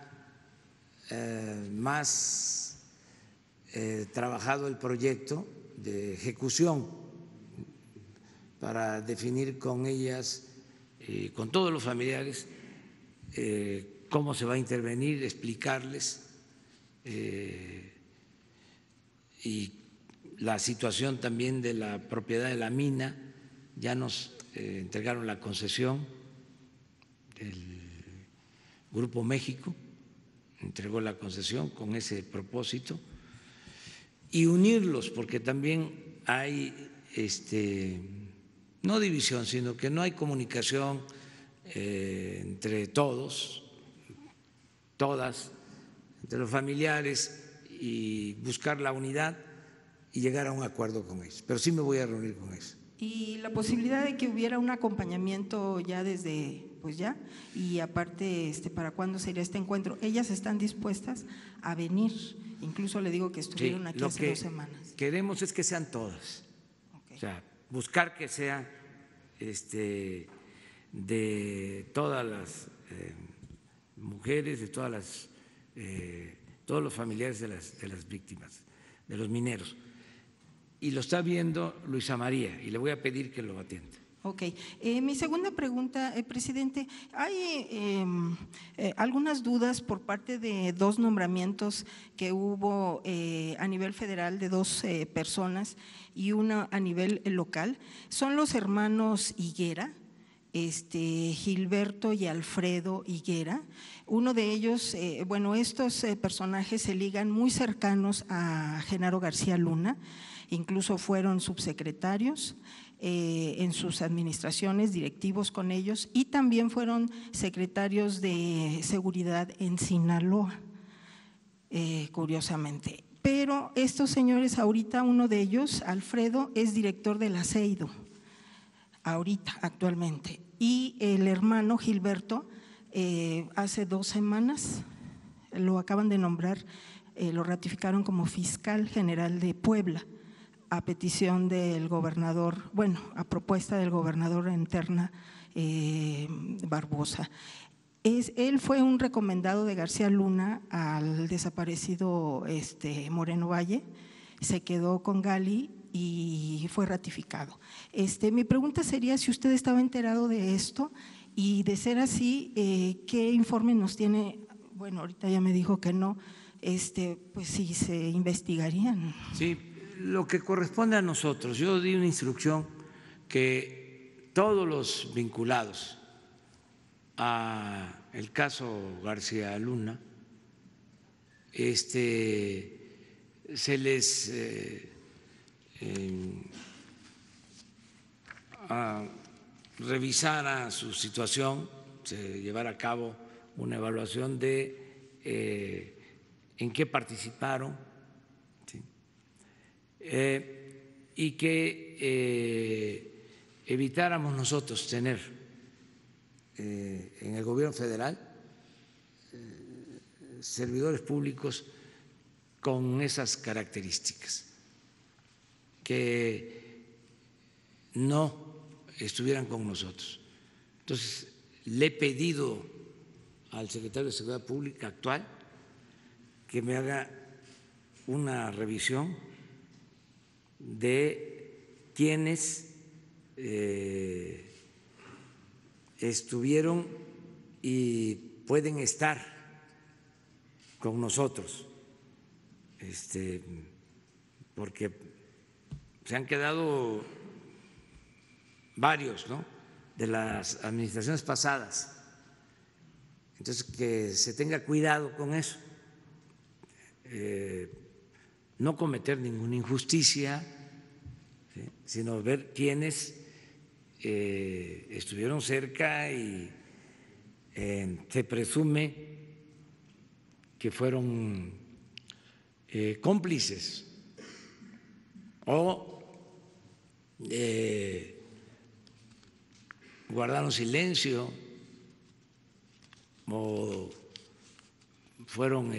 más trabajado el proyecto de ejecución para definir con ellas, con todos los familiares, cómo se va a intervenir, explicarles y la situación también de la propiedad de la mina. Ya nos entregaron la concesión, el Grupo México entregó la concesión con ese propósito, y unirlos, porque también hay no división, sino que no hay comunicación entre todos, todas, entre los familiares, y buscar la unidad y llegar a un acuerdo con ellos. Pero sí me voy a reunir con ellos. Y la posibilidad de que hubiera un acompañamiento ya desde, pues ya, y aparte, ¿para cuándo sería este encuentro? Ellas están dispuestas a venir, incluso le digo que estuvieron aquí hace 2 semanas. Lo que queremos es que sean todas, okay. O sea, buscar que sean de todas las mujeres, de todas las todos los familiares de las víctimas, de los mineros. Y lo está viendo Luisa María, y le voy a pedir que lo atienda. Ok. Mi segunda pregunta, presidente, hay algunas dudas por parte de 2 nombramientos que hubo a nivel federal de 2 personas y una a nivel local. Son los hermanos Higuera, Gilberto y Alfredo Higuera. Uno de ellos, bueno, estos personajes se ligan muy cercanos a Genaro García Luna, incluso fueron subsecretarios en sus administraciones, directivos con ellos, y también fueron secretarios de seguridad en Sinaloa, curiosamente. Pero estos señores, ahorita uno de ellos, Alfredo, es director del Aceido, ahorita, actualmente, y el hermano Gilberto, hace 2 semanas lo acaban de nombrar, lo ratificaron como fiscal general de Puebla, a petición del gobernador, bueno, a propuesta del gobernador interna Barbosa. Él fue un recomendado de García Luna al desaparecido Moreno Valle, se quedó con Gali y fue ratificado. Mi pregunta sería si usted estaba enterado de esto y, de ser así, ¿qué informe nos tiene? Bueno, ahorita ya me dijo que no, pues si se investigarían. Sí, lo que corresponde a nosotros, yo di una instrucción que todos los vinculados a el caso García Luna se les revisara su situación, se llevara a cabo una evaluación de en qué participaron, ¿sí? Y que evitáramos nosotros tener en el gobierno federal servidores públicos con esas características, que no estuvieran con nosotros. Entonces, le he pedido al secretario de Seguridad Pública actual que me haga una revisión de quienes estuvieron y pueden estar con nosotros, porque se han quedado varios, ¿no?, de las administraciones pasadas. Entonces, que se tenga cuidado con eso, no cometer ninguna injusticia, ¿sí?, sino ver quiénes estuvieron cerca y se presume que fueron cómplices o guardaron silencio o fueron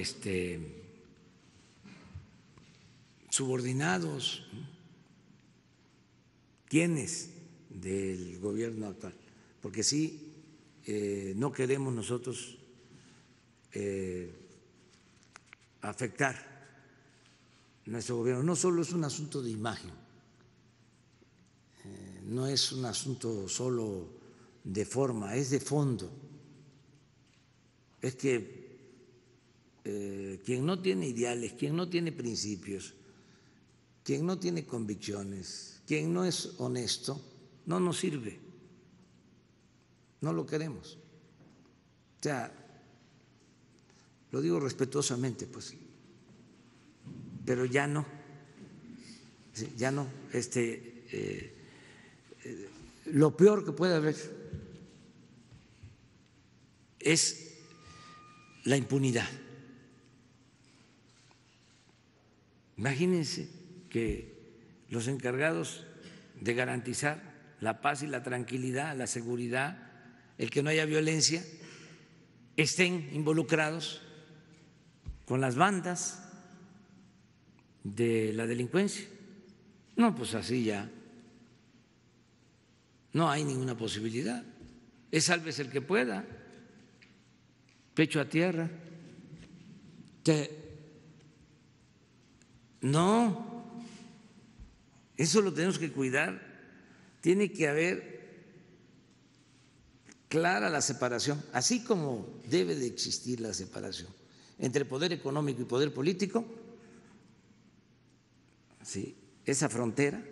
subordinados. ¿Quiénes del gobierno actual? Porque sí, no queremos nosotros afectar nuestro gobierno. No solo es un asunto de imagen, no es un asunto solo de forma, es de fondo. Es que quien no tiene ideales, quien no tiene principios, quien no tiene convicciones, quien no es honesto, no nos sirve, no lo queremos. O sea, lo digo respetuosamente, pues, pero ya no, ya no. Lo peor que puede haber es la impunidad. Imagínense que los encargados de garantizar la paz y la tranquilidad, la seguridad, el que no haya violencia, estén involucrados con las bandas de la delincuencia. No, pues así ya no hay ninguna posibilidad. Es sálvese el que pueda, pecho a tierra. No, eso lo tenemos que cuidar. Tiene que haber clara la separación, así como debe de existir la separación entre poder económico y poder político. Sí, esa frontera,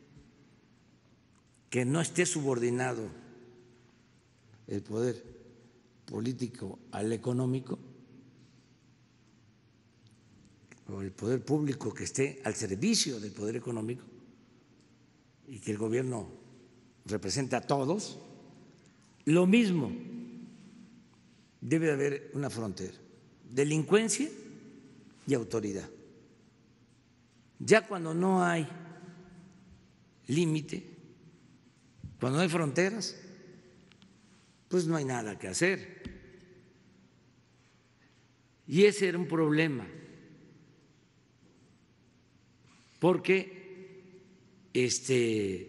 que no esté subordinado el poder político al económico, o el poder público que esté al servicio del poder económico, y que el gobierno represente a todos. Lo mismo, debe de haber una frontera, delincuencia y autoridad. Ya cuando no hay límite, cuando no hay fronteras, pues no hay nada que hacer. Y ese era un problema, porque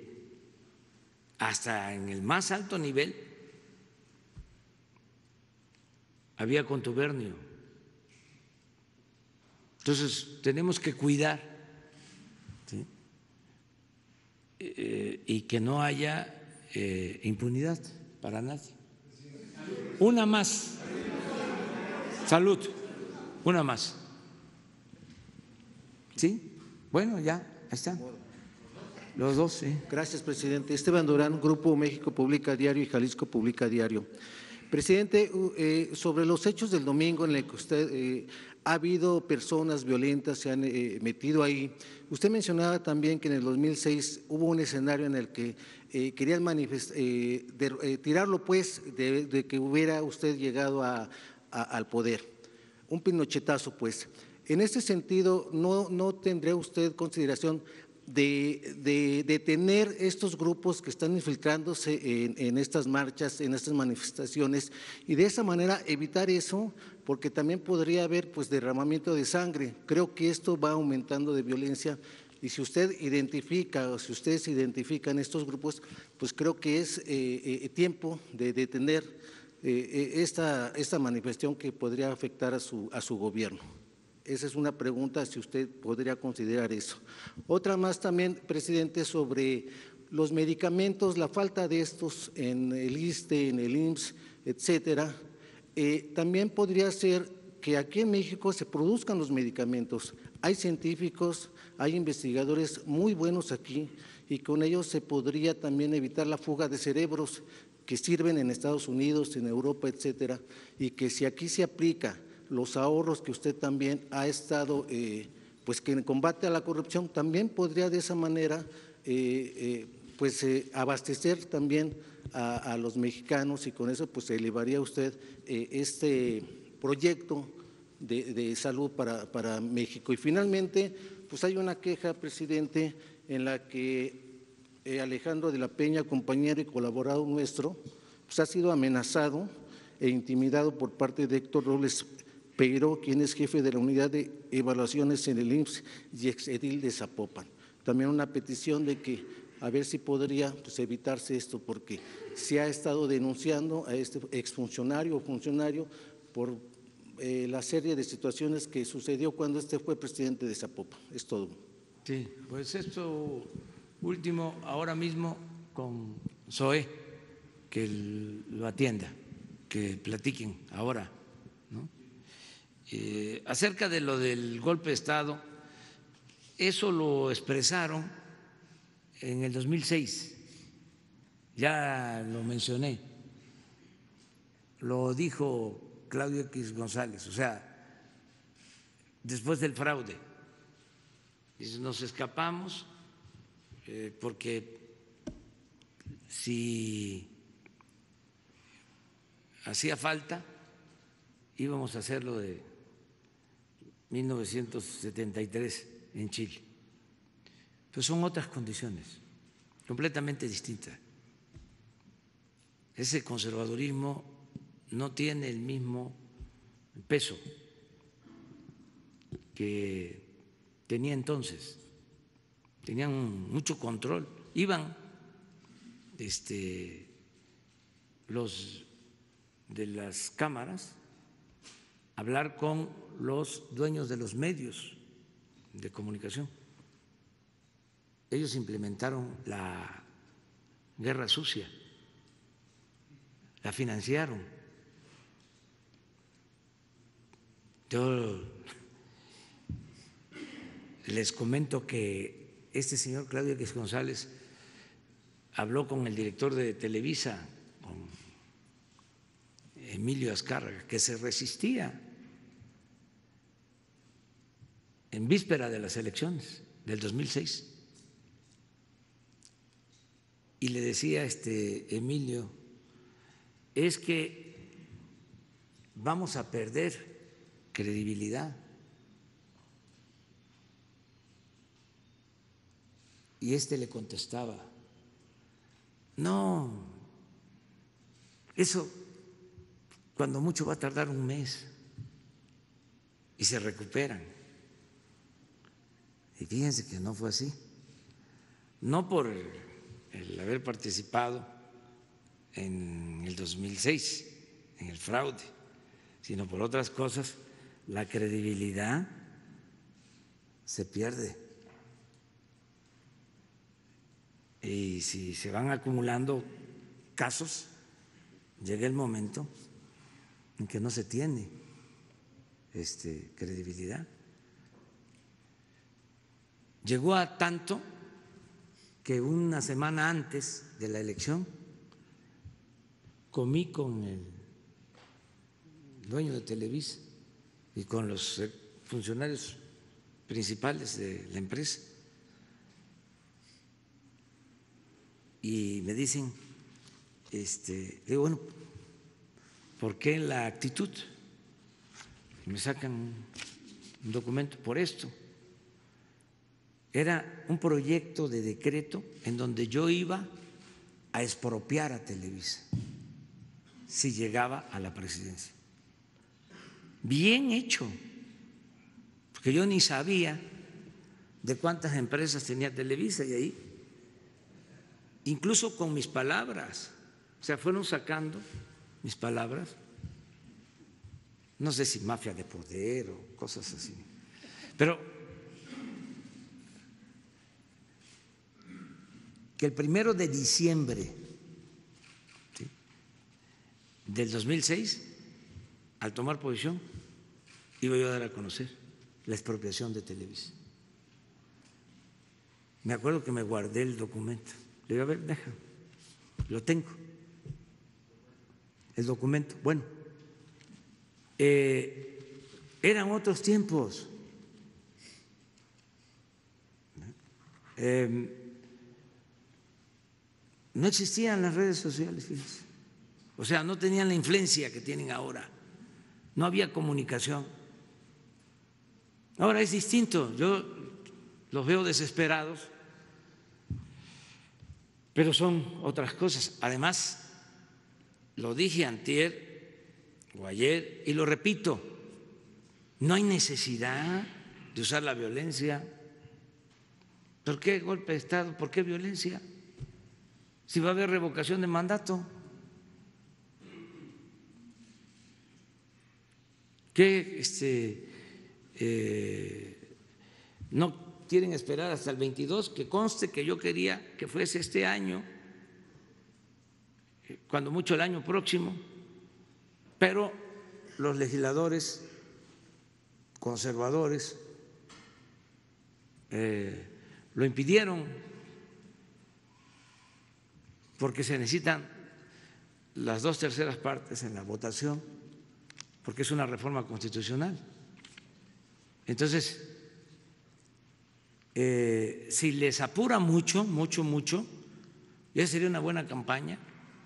hasta en el más alto nivel había contubernio. Entonces tenemos que cuidar, ¿sí? Y que no haya impunidad para nadie. Una más. Salud. Una más. ¿Sí? Bueno, ya, ahí están. Los dos, sí. Gracias, presidente. Esteban Durán, Grupo México Publica Diario y Jalisco Publica Diario. Presidente, sobre los hechos del domingo en el que usted ha habido personas violentas, se han metido ahí. Usted mencionaba también que en el 2006 hubo un escenario en el que querían tirarlo, pues, de que hubiera usted llegado al poder. Un pinochetazo, pues. En este sentido, ¿no tendría usted consideración de detener estos grupos que están infiltrándose en estas marchas, en estas manifestaciones, y de esa manera evitar eso? Porque también podría haber pues derramamiento de sangre. Creo que esto va aumentando de violencia, y si usted identifica o si ustedes identifican estos grupos, pues creo que es tiempo de detener esta manifestación que podría afectar a su gobierno. Esa es una pregunta, si usted podría considerar eso. Otra más también, presidente, sobre los medicamentos, la falta de estos en el ISSSTE, en el IMSS, etcétera. También podría ser que aquí en México se produzcan los medicamentos. Hay científicos, hay investigadores muy buenos aquí, y con ellos se podría también evitar la fuga de cerebros que sirven en Estados Unidos, en Europa, etcétera, y que si aquí se aplica los ahorros que usted también ha estado, pues que en combate a la corrupción, también podría de esa manera, abastecer también a los mexicanos, y con eso pues elevaría usted este proyecto de salud para México. Y finalmente, pues hay una queja, presidente, en la que Alejandro de la Peña, compañero y colaborador nuestro, pues ha sido amenazado e intimidado por parte de Héctor Robles Peiró, quien es jefe de la unidad de evaluaciones en el IMSS y exedil de Zapopan. También una petición de que a ver si podría pues, evitarse esto, porque se ha estado denunciando a este exfuncionario o funcionario por la serie de situaciones que sucedió cuando fue presidente de Zapopan. Es todo. Sí, pues esto último, ahora mismo con Zoé, que lo atienda, que platiquen ahora, ¿no? Acerca de lo del golpe de Estado, eso lo expresaron en el 2006, ya lo mencioné, lo dijo Claudio X González, o sea, después del fraude, nos escapamos porque si hacía falta íbamos a hacerlo de 1973 en Chile. Pues son otras condiciones, completamente distintas. Ese conservadurismo no tiene el mismo peso que tenía entonces. Tenían mucho control. Iban los de las cámaras a hablar con los dueños de los medios de comunicación. Ellos implementaron la guerra sucia, la financiaron. Yo les comento que este señor Claudio X González habló con el director de Televisa, con Emilio Azcárraga, que se resistía en víspera de las elecciones del 2006. Y le decía Emilio, es que vamos a perder credibilidad. Y le contestaba, no, eso cuando mucho va a tardar un mes y se recuperan. Y fíjense que no fue así, no por el haber participado en el 2006 en el fraude, sino por otras cosas, la credibilidad se pierde. Y si se van acumulando casos, llega el momento en que no se tiene credibilidad. Llegó a tanto que una semana antes de la elección comí con el dueño de Televisa y con los funcionarios principales de la empresa y me dicen, digo, bueno, ¿por qué la actitud? Y me sacan un documento por esto. Era un proyecto de decreto en donde yo iba a expropiar a Televisa si llegaba a la presidencia. Bien hecho, porque yo ni sabía de cuántas empresas tenía Televisa y ahí, incluso con mis palabras, o sea, fueron sacando mis palabras, no sé si mafia de poder o cosas así, pero que el 1 de diciembre del 2006, al tomar posición, iba yo a dar a conocer la expropiación de Televisa. Me acuerdo que me guardé el documento. Le digo, a ver, déjame, lo tengo, el documento. Bueno, eran otros tiempos. No existían las redes sociales, fíjense. O sea, no tenían la influencia que tienen ahora. No había comunicación. Ahora es distinto. Yo los veo desesperados, pero son otras cosas. Además, lo dije antier o ayer y lo repito, no hay necesidad de usar la violencia. ¿Por qué golpe de Estado? ¿Por qué violencia? Si va a haber revocación de mandato. ¿Qué no quieren esperar hasta el 22? Que conste que yo quería que fuese este año, cuando mucho el año próximo, pero los legisladores conservadores lo impidieron porque se necesitan las 2/3 partes en la votación, porque es una reforma constitucional. Entonces, si les apura mucho, ya sería una buena campaña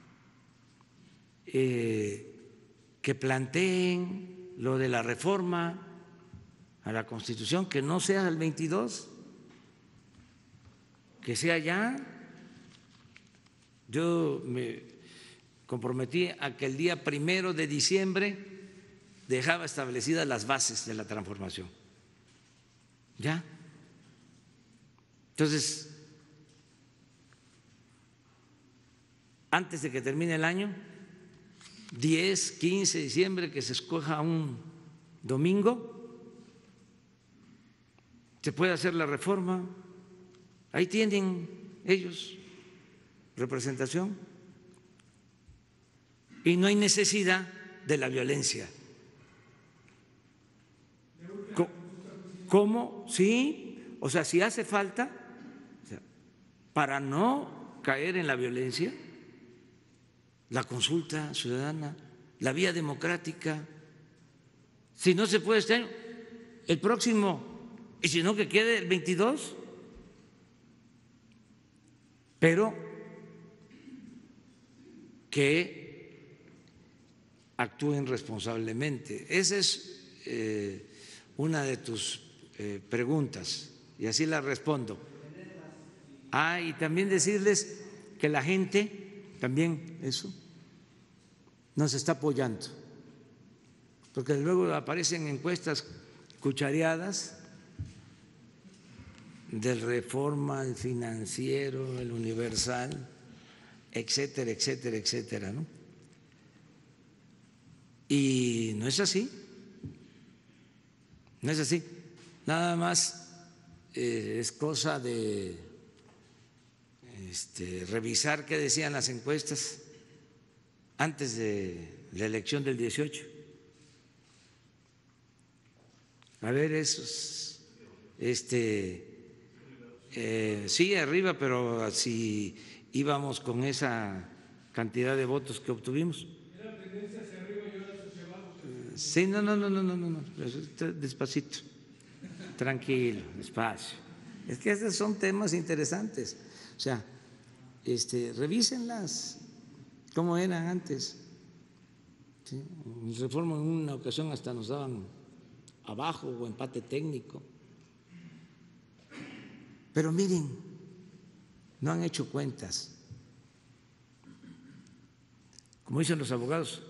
que planteen lo de la reforma a la Constitución, que no sea el 22, que sea ya. Yo me comprometí a que el día 1 de diciembre dejaba establecidas las bases de la transformación. ¿Ya? Entonces, antes de que termine el año, 10, 15 de diciembre, que se escoja un domingo, se puede hacer la reforma. Ahí tienen ellos representación y no hay necesidad de la violencia. ¿Cómo? Sí, o sea, si hace falta, o sea, para no caer en la violencia, la consulta ciudadana, la vía democrática. Si no se puede este año, el próximo, y si no, que quede el 22. Pero que actúen responsablemente. Esa es una de tus preguntas y así la respondo. Y también decirles que la gente, también eso, nos está apoyando, porque luego aparecen encuestas cuchareadas del Reforma, el Financiero, el Universal, etcétera, etcétera, etcétera, ¿no? Y no es así, no es así. Nada más es cosa de revisar qué decían las encuestas antes de la elección del 18. A ver esos, sí, arriba, pero si íbamos con esa cantidad de votos que obtuvimos. Sí, no, despacito, tranquilo, despacio. Es que estos son temas interesantes. O sea, revísenlas cómo eran antes. ¿Sí? En Reforma en una ocasión hasta nos daban abajo o empate técnico. Pero miren, no han hecho cuentas. Como dicen los abogados,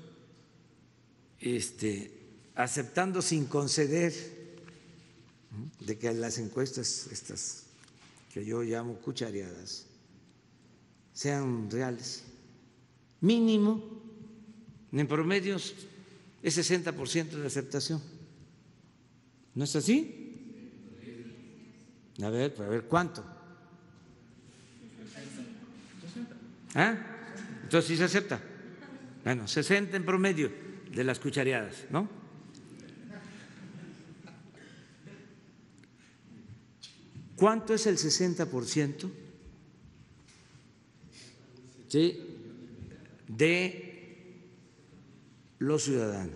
aceptando sin conceder de que las encuestas estas que yo llamo cuchareadas sean reales, mínimo en promedios es 60% de aceptación. ¿No es así? A ver, ¿cuánto? ¿Ah? Entonces sí se acepta. Bueno, 60 en promedio de las cuchareadas, ¿no? ¿Cuánto es el 60%? ¿Sí? De los ciudadanos.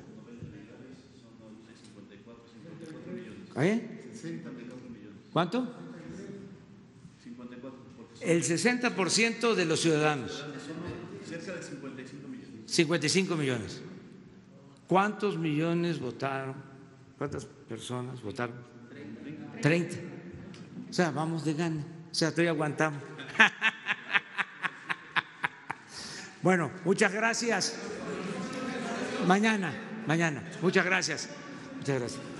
¿Cuánto? El 60% de los ciudadanos. Cerca de 55 millones. 55 millones. ¿Cuántos millones votaron? ¿Cuántas personas votaron? 30. O sea, vamos de gana. O sea, estoy aguantando. Bueno, muchas gracias. Mañana. Muchas gracias.